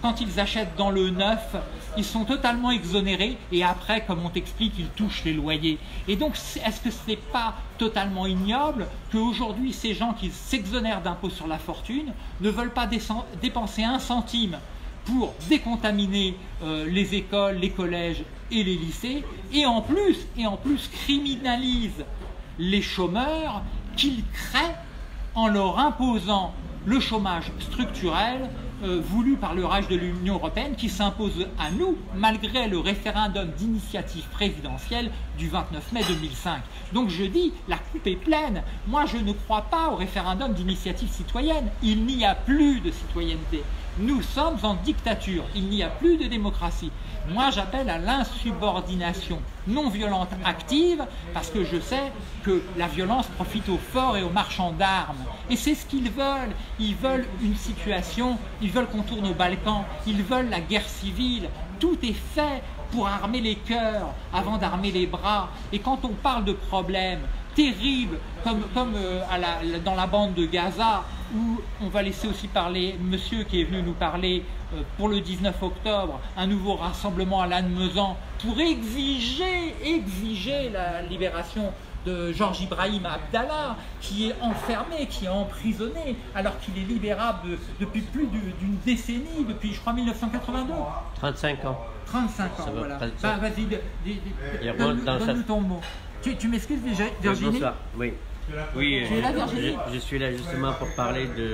Speaker 1: quand ils achètent dans le neuf, ils sont totalement exonérés et après, comme on t'explique, ils touchent les loyers. Et donc, est-ce que ce n'est pas totalement ignoble qu'aujourd'hui, ces gens qui s'exonèrent d'impôts sur la fortune ne veulent pas dépenser un centime pour décontaminer euh, les écoles, les collèges et les lycées, et en plus, et en plus criminalisent les chômeurs qu'ils créent en leur imposant le chômage structurel euh, voulu par le rage de l'Union européenne qui s'impose à nous malgré le référendum d'initiative présidentielle du vingt-neuf mai deux mille cinq. Donc je dis, la coupe est pleine. Moi je ne crois pas au référendum d'initiative citoyenne. Il n'y a plus de citoyenneté. Nous sommes en dictature. Il n'y a plus de démocratie. Moi j'appelle à l'insubordination non violente active parce que je sais que la violence profite aux forts et aux marchands d'armes. Et c'est ce qu'ils veulent. Ils veulent une situation, ils veulent qu'on tourne aux Balkans, ils veulent la guerre civile. Tout est fait pour armer les cœurs avant d'armer les bras. Et quand on parle de problèmes terribles comme, comme euh, à la, dans la bande de Gaza, où on va laisser aussi parler monsieur qui est venu nous parler euh, pour le dix-neuf octobre, un nouveau rassemblement à Lannemezan pour exiger, exiger la libération de Georges Ibrahim Abdallah, qui est enfermé, qui est emprisonné, alors qu'il est libérable de, depuis plus d'une décennie, depuis je crois mille neuf cent quatre-vingt-deux.
Speaker 5: trente-cinq ans.
Speaker 1: trente-cinq ans, voilà. Bah, vas-y, donne-nous donne ton mot. Tu, tu m'excuses, Virginie?
Speaker 5: Bonsoir, oui. Oui,
Speaker 1: tu es là, Virginie?
Speaker 5: je, je suis là justement pour parler de,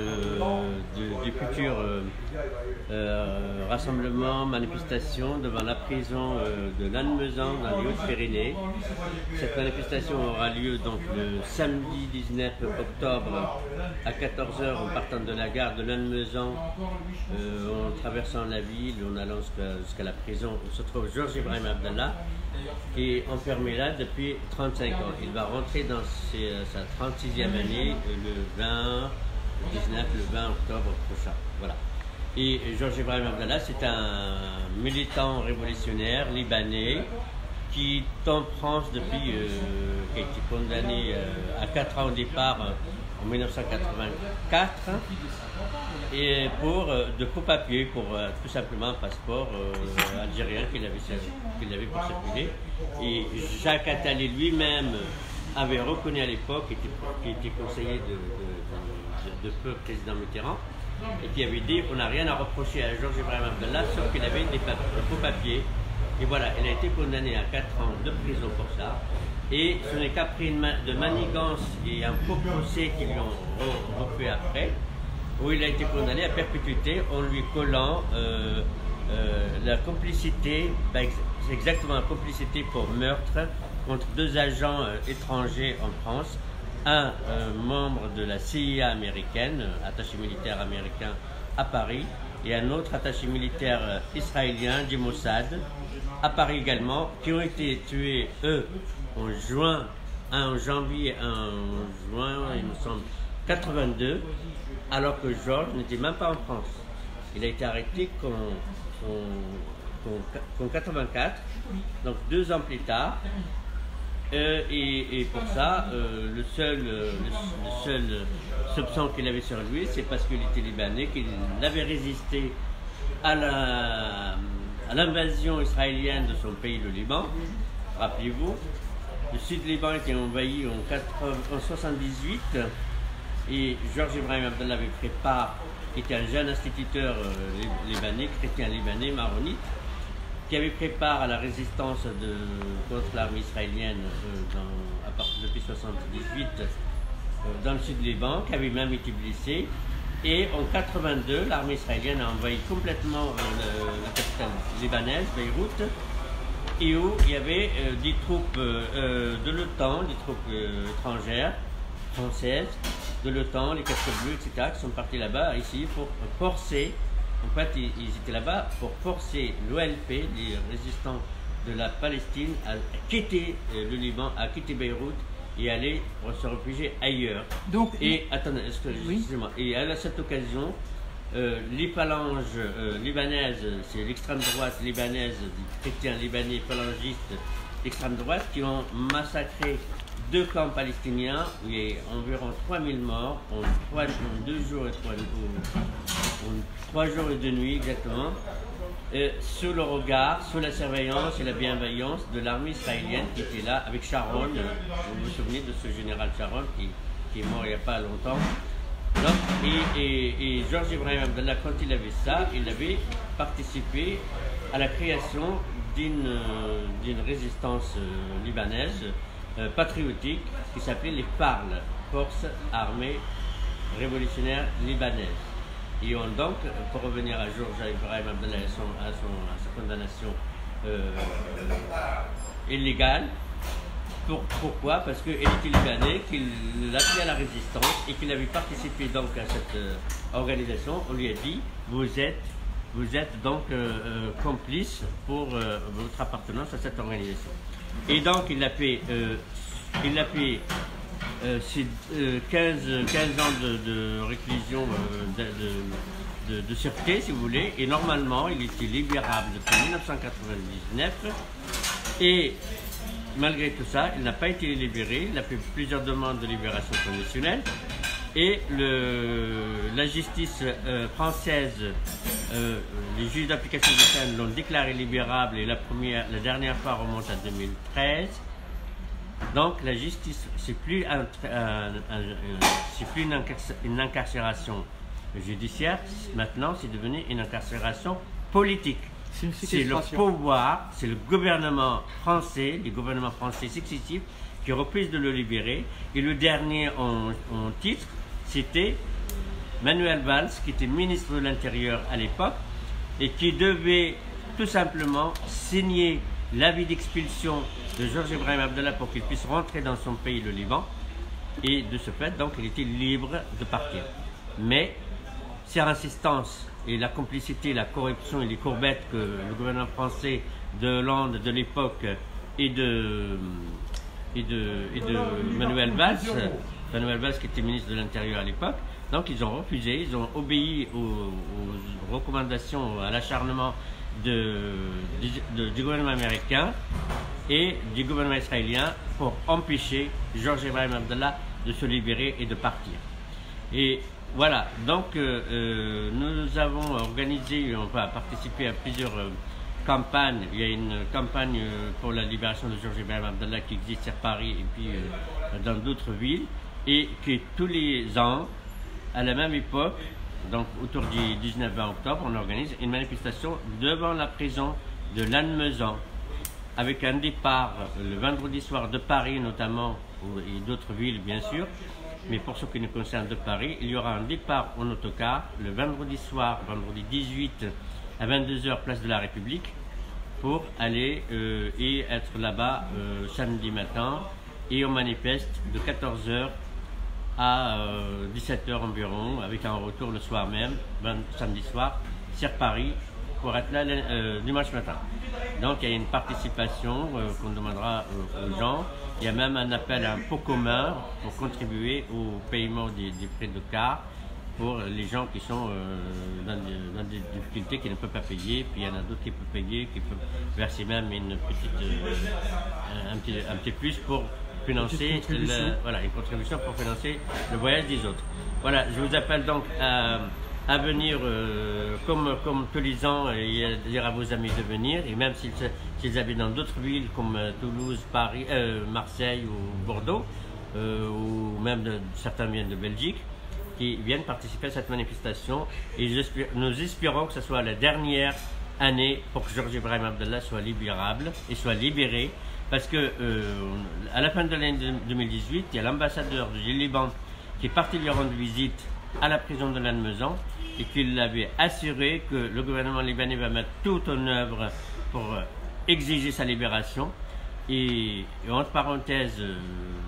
Speaker 5: de, du futur euh, euh, rassemblement, manifestation devant la prison euh, de Lannemezan dans les Hautes-Pyrénées. Cette manifestation aura lieu donc le samedi dix-neuf octobre à quatorze heures en partant de la gare de Lannemezan, euh, en traversant la ville, en allant jusqu'à jusqu'à la prison où se trouve Georges Ibrahim Abdallah, qui est enfermé là depuis trente-cinq ans. Il va rentrer dans ses, sa trente-sixième année le vingt, le dix-neuf, le vingt octobre prochain. Voilà. Et Georges Ibrahim Abdallah, c'est un militant révolutionnaire libanais qui est en France depuis, euh, qui a été condamné euh, à quatre ans au départ euh, en mille neuf cent quatre-vingt-quatre et pour euh, de faux papiers, pour euh, tout simplement un passeport euh, algérien qu'il avait, qu'il avait pour circuler. Et Jacques Attali lui-même avait reconnu à l'époque, qui était, qui était conseiller de, de, de, de feu président Mitterrand, et qui avait dit on n'a rien à reprocher à Georges Ibrahim Abdallah sauf qu'il avait des, papiers, des faux papiers. Et voilà, il a été condamné à quatre ans de prison pour ça. Et ce n'est qu'après de manigance et un faux procès qu'ils lui ont refait après, où il a été condamné à perpétuité en lui collant euh, euh, la complicité, ben, c'est exactement la complicité pour meurtre contre deux agents euh, étrangers en France, un euh, membre de la C I A américaine, attaché militaire américain à Paris, et un autre attaché militaire euh, israélien du Mossad, à Paris également, qui ont été tués, eux, en juin, un en janvier, un en juin, il me semble, quatre-vingt-deux, alors que Georges n'était même pas en France. Il a été arrêté qu'en quatre-vingt-quatre, donc deux ans plus tard. Euh, et, et pour ça, euh, le seul, euh, le, le seul soupçon qu'il avait sur lui, c'est parce qu'il était libanais, qu'il avait résisté à la, à l'invasion israélienne de son pays, le Liban. Rappelez-vous, le sud-Liban était envahi en soixante-dix-huit et Georges Ibrahim Abdallah avait pris part, qui était un jeune instituteur euh, libanais, chrétien libanais, maronite, qui avait pris part à la résistance de, contre l'armée israélienne euh, dans, à partir, depuis mille neuf cent soixante-dix-huit euh, dans le sud-Liban, qui avait même été blessé. Et en quatre-vingt-deux, l'armée israélienne a envahi complètement euh, le, la capitale libanaise, Beyrouth, et où il y avait euh, des troupes euh, de l'OTAN, des troupes euh, étrangères, françaises, de l'OTAN, les casques bleus, et cetera, qui sont partis là-bas, ici, pour forcer. En fait, ils, ils étaient là-bas pour forcer l'O L P, les résistants de la Palestine, à quitter euh, le Liban, à quitter Beyrouth et aller pour se réfugier ailleurs. Donc, et attendez, excusez-moi. Oui. Et à cette occasion, euh, les phalanges euh, libanaises, c'est l'extrême droite libanaise, des chrétiens libanais phalangistes d'extrême droite, qui ont massacré deux camps palestiniens où il y a environ trois mille morts en, trois, en deux jours et trois, en, en trois jours et deux nuits exactement, euh, sous le regard, sous la surveillance et la bienveillance de l'armée israélienne qui était là avec Sharon. Euh, vous vous souvenez de ce général Sharon qui, qui est mort il n'y a pas longtemps. Donc, et, et, et Georges Ibrahim Abdallah, quand il avait ça, il avait participé à la création d'une d'une résistance euh, libanaise euh, patriotique qui s'appelait les F A R L, Forces Armées Révolutionnaires Libanaises. Et on donc, pour revenir à Georges Ibrahim Abdallah et à, son, à, son, à sa condamnation euh, illégale, pour, pourquoi? Parce qu'il était libanais, qu'il appelait à la résistance et qu'il avait participé donc à cette euh, organisation. On lui a dit, vous êtes Vous êtes donc euh, euh, complice pour euh, votre appartenance à cette organisation. Et donc il a fait, euh, il a fait euh, euh, quinze, quinze ans de, de réclusion euh, de, de, de, de sûreté, si vous voulez, et normalement il était libérable depuis mille neuf cent quatre-vingt-dix-neuf. Et malgré tout ça, il n'a pas été libéré. Il a fait plusieurs demandes de libération conditionnelle. Et le, la justice euh, française, euh, les juges d'application des peines l'ont déclaré libérable et la, première, la dernière fois remonte à deux mille treize. Donc la justice, c'est plus, un, un, un, c'est plus une, incarc une incarcération judiciaire, maintenant c'est devenu une incarcération politique. C'est le pouvoir, c'est le gouvernement français, les gouvernements français successifs qui refusent de le libérer. Et le dernier en, en titre, c'était Manuel Valls, qui était ministre de l'Intérieur à l'époque et qui devait tout simplement signer l'avis d'expulsion de Georges Ibrahim Abdallah pour qu'il puisse rentrer dans son pays, le Liban. Et de ce fait, donc, il était libre de partir. Mais, ses insistances et la complicité, la corruption et les courbettes que le gouvernement français de Hollande de l'époque et de, et, de, et de Manuel Valls, Manuel Valls qui était ministre de l'Intérieur à l'époque, donc ils ont refusé, ils ont obéi aux, aux recommandations, à l'acharnement de, de, du gouvernement américain et du gouvernement israélien pour empêcher Georges Ibrahim Abdallah de se libérer et de partir. Et voilà, donc euh, nous avons organisé, on va participer à plusieurs euh, campagnes. Il y a une campagne pour la libération de Georges Ibrahim Abdallah qui existe sur Paris et puis euh, dans d'autres villes, et que tous les ans, à la même époque, donc autour du dix-neuf vingt octobre, on organise une manifestation devant la prison de Lannemezan, avec un départ le vendredi soir de Paris notamment, et d'autres villes bien sûr. Mais pour ce qui nous concerne de Paris, il y aura un départ en autocar le vendredi soir, vendredi dix-huit à vingt-deux heures, place de la République, pour aller euh, et être là-bas euh, samedi matin. Et on manifeste de quatorze heures à euh, dix-sept heures environ, avec un retour le soir même, samedi soir, sur Paris, pour être là euh, dimanche matin. Donc il y a une participation euh, qu'on demandera euh, aux gens. Il y a même un appel à un pot commun pour contribuer au paiement des, des frais de car pour les gens qui sont euh, dans, des, dans des difficultés, qui ne peuvent pas payer. Puis il y en a d'autres qui peuvent payer, qui peuvent verser même une petite, euh, un, petit, un petit plus pour financer le, voilà, une contribution pour financer le voyage des autres. Voilà, je vous appelle donc à, à venir euh, comme, comme tous les ans et à dire à vos amis de venir, et même s'ils s'ils habitent dans d'autres villes comme euh, Toulouse, Paris, euh, Marseille ou Bordeaux, euh, ou même de, certains viennent de Belgique, qui viennent participer à cette manifestation. Et nous espérons que ce soit la dernière année pour que Georges Ibrahim Abdallah soit libérable et soit libéré, parce que euh, à la fin de l'année deux mille dix-huit, il y a l'ambassadeur du Liban qui est parti lui rendre visite à la prison de Lannemezan et qu'il avait assuré que le gouvernement libanais va mettre tout en œuvre pour euh, exiger sa libération. Et, et entre parenthèses, euh,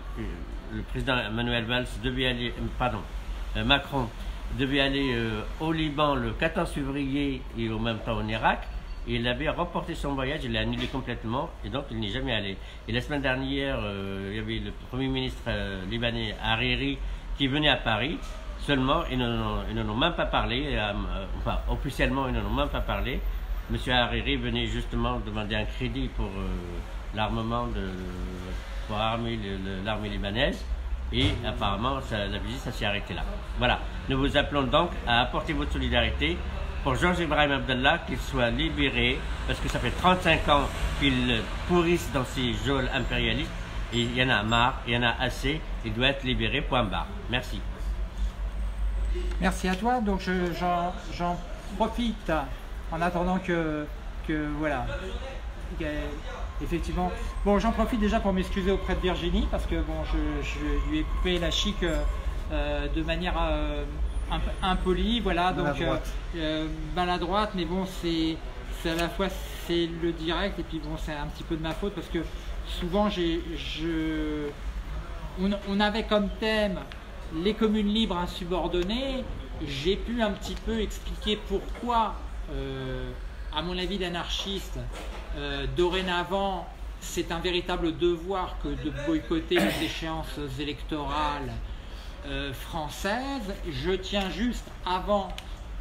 Speaker 5: le président Manuel Valls devait aller, euh, pardon, euh, Macron devait aller euh, au Liban le quatorze février et au même temps en Irak. Et il avait reporté son voyage, il l'a annulé complètement et donc il n'y est jamais allé. Et la semaine dernière, euh, il y avait le premier ministre euh, libanais Hariri qui venait à Paris. Seulement, ils n'en ont même pas parlé, euh, enfin officiellement ils n'en ont même pas parlé. Monsieur Hariri venait justement demander un crédit pour, euh, l'armement de, pour armer l'armée libanaise. Et apparemment, ça, la visite, ça s'est arrêté là. Voilà. Nous vous appelons donc à apporter votre solidarité pour Georges Ibrahim Abdallah, qu'il soit libéré, parce que ça fait trente-cinq ans qu'il pourrisse dans ces geôles impérialistes. Et il y en a marre, il y en a assez. Il doit être libéré, point barre. Merci.
Speaker 1: Merci à toi. Donc j'en profite en attendant que, que voilà. Effectivement. Bon, j'en profite déjà pour m'excuser auprès de Virginie parce que bon, je, je lui ai coupé la chic euh, de manière euh, un peu impolie, voilà. Donc
Speaker 2: maladroite.
Speaker 1: Euh, maladroite, mais bon, c'est à la fois c'est le direct et puis bon, c'est un petit peu de ma faute parce que souvent j'ai, je, on, on avait comme thème les communes libres insubordonnées. J'ai pu un petit peu expliquer pourquoi. Euh, à mon avis d'anarchiste, euh, dorénavant, c'est un véritable devoir que de boycotter les échéances électorales euh, françaises. Je tiens juste, avant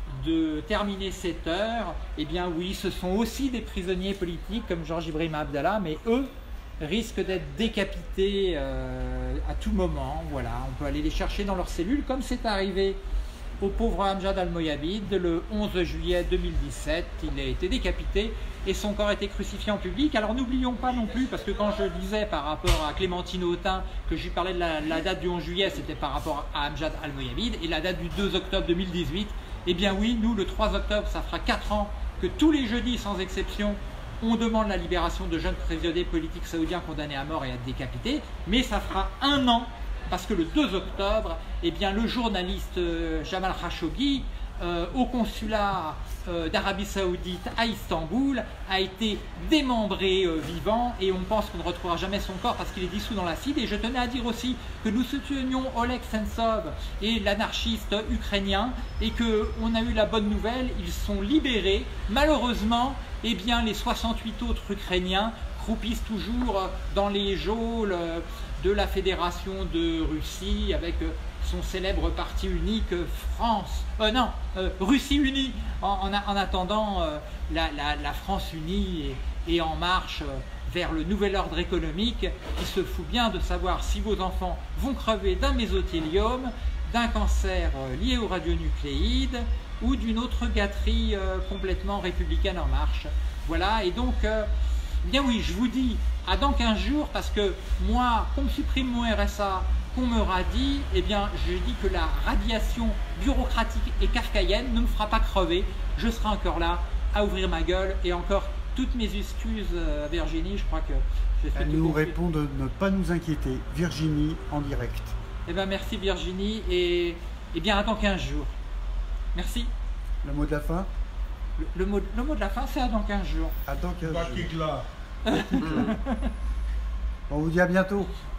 Speaker 1: de terminer cette heure, eh bien oui, ce sont aussi des prisonniers politiques comme Georges Ibrahim Abdallah, mais eux risquent d'être décapités euh, à tout moment. Voilà, on peut aller les chercher dans leurs cellules, comme c'est arrivé au pauvre Amjad Al-Moyabid le onze juillet deux mille dix-sept. Il a été décapité et son corps a été crucifié en public. Alors n'oublions pas non plus, parce que quand je disais par rapport à Clémentine Autain que je lui parlais de la, la date du onze juillet, c'était par rapport à Amjad Al-Moyabid, et la date du deux octobre deux mille dix-huit, eh bien oui, nous le trois octobre, ça fera quatre ans que tous les jeudis sans exception, on demande la libération de jeunes prisonniers politiques saoudiens condamnés à mort et à être décapités, mais ça fera un an parce que le deux octobre, eh bien, le journaliste euh, Jamal Khashoggi, euh, au consulat euh, d'Arabie Saoudite à Istanbul, a été démembré euh, vivant, et on pense qu'on ne retrouvera jamais son corps parce qu'il est dissous dans l'acide. Et je tenais à dire aussi que nous soutenions Oleg Sentsov et l'anarchiste ukrainien, et qu'on a eu la bonne nouvelle, ils sont libérés. Malheureusement, eh bien, les soixante-huit autres Ukrainiens croupissent toujours dans les geôles de la Fédération de Russie avec son célèbre parti unique France, euh, non, euh, Russie unie, en, en, en attendant euh, la, la, la France unie et, et en marche euh, vers le nouvel ordre économique qui se fout bien de savoir si vos enfants vont crever d'un mésothéliome, d'un cancer euh, lié aux radionucléides ou d'une autre gâterie euh, complètement républicaine en marche. Voilà, et donc, euh, bien oui, je vous dis à dans quinze jours, parce que moi, qu'on me supprime mon R S A, qu'on me radie, eh bien, je dis que la radiation bureaucratique et kafkaïenne ne me fera pas crever. Je serai encore là à ouvrir ma gueule, et encore toutes mes excuses à Virginie, je crois que j'ai fait
Speaker 2: Elle
Speaker 1: tout
Speaker 2: nous
Speaker 1: compris.
Speaker 2: répond de ne pas nous inquiéter. Virginie, en direct.
Speaker 1: Eh bien, merci Virginie, et, et bien, à dans quinze jours. Merci.
Speaker 2: Le mot de la fin?
Speaker 1: Le, le, mot, le mot de la fin, c'est à dans quinze jours.
Speaker 2: À dans quinze jours.
Speaker 4: Bakikla.
Speaker 2: On vous dit à bientôt.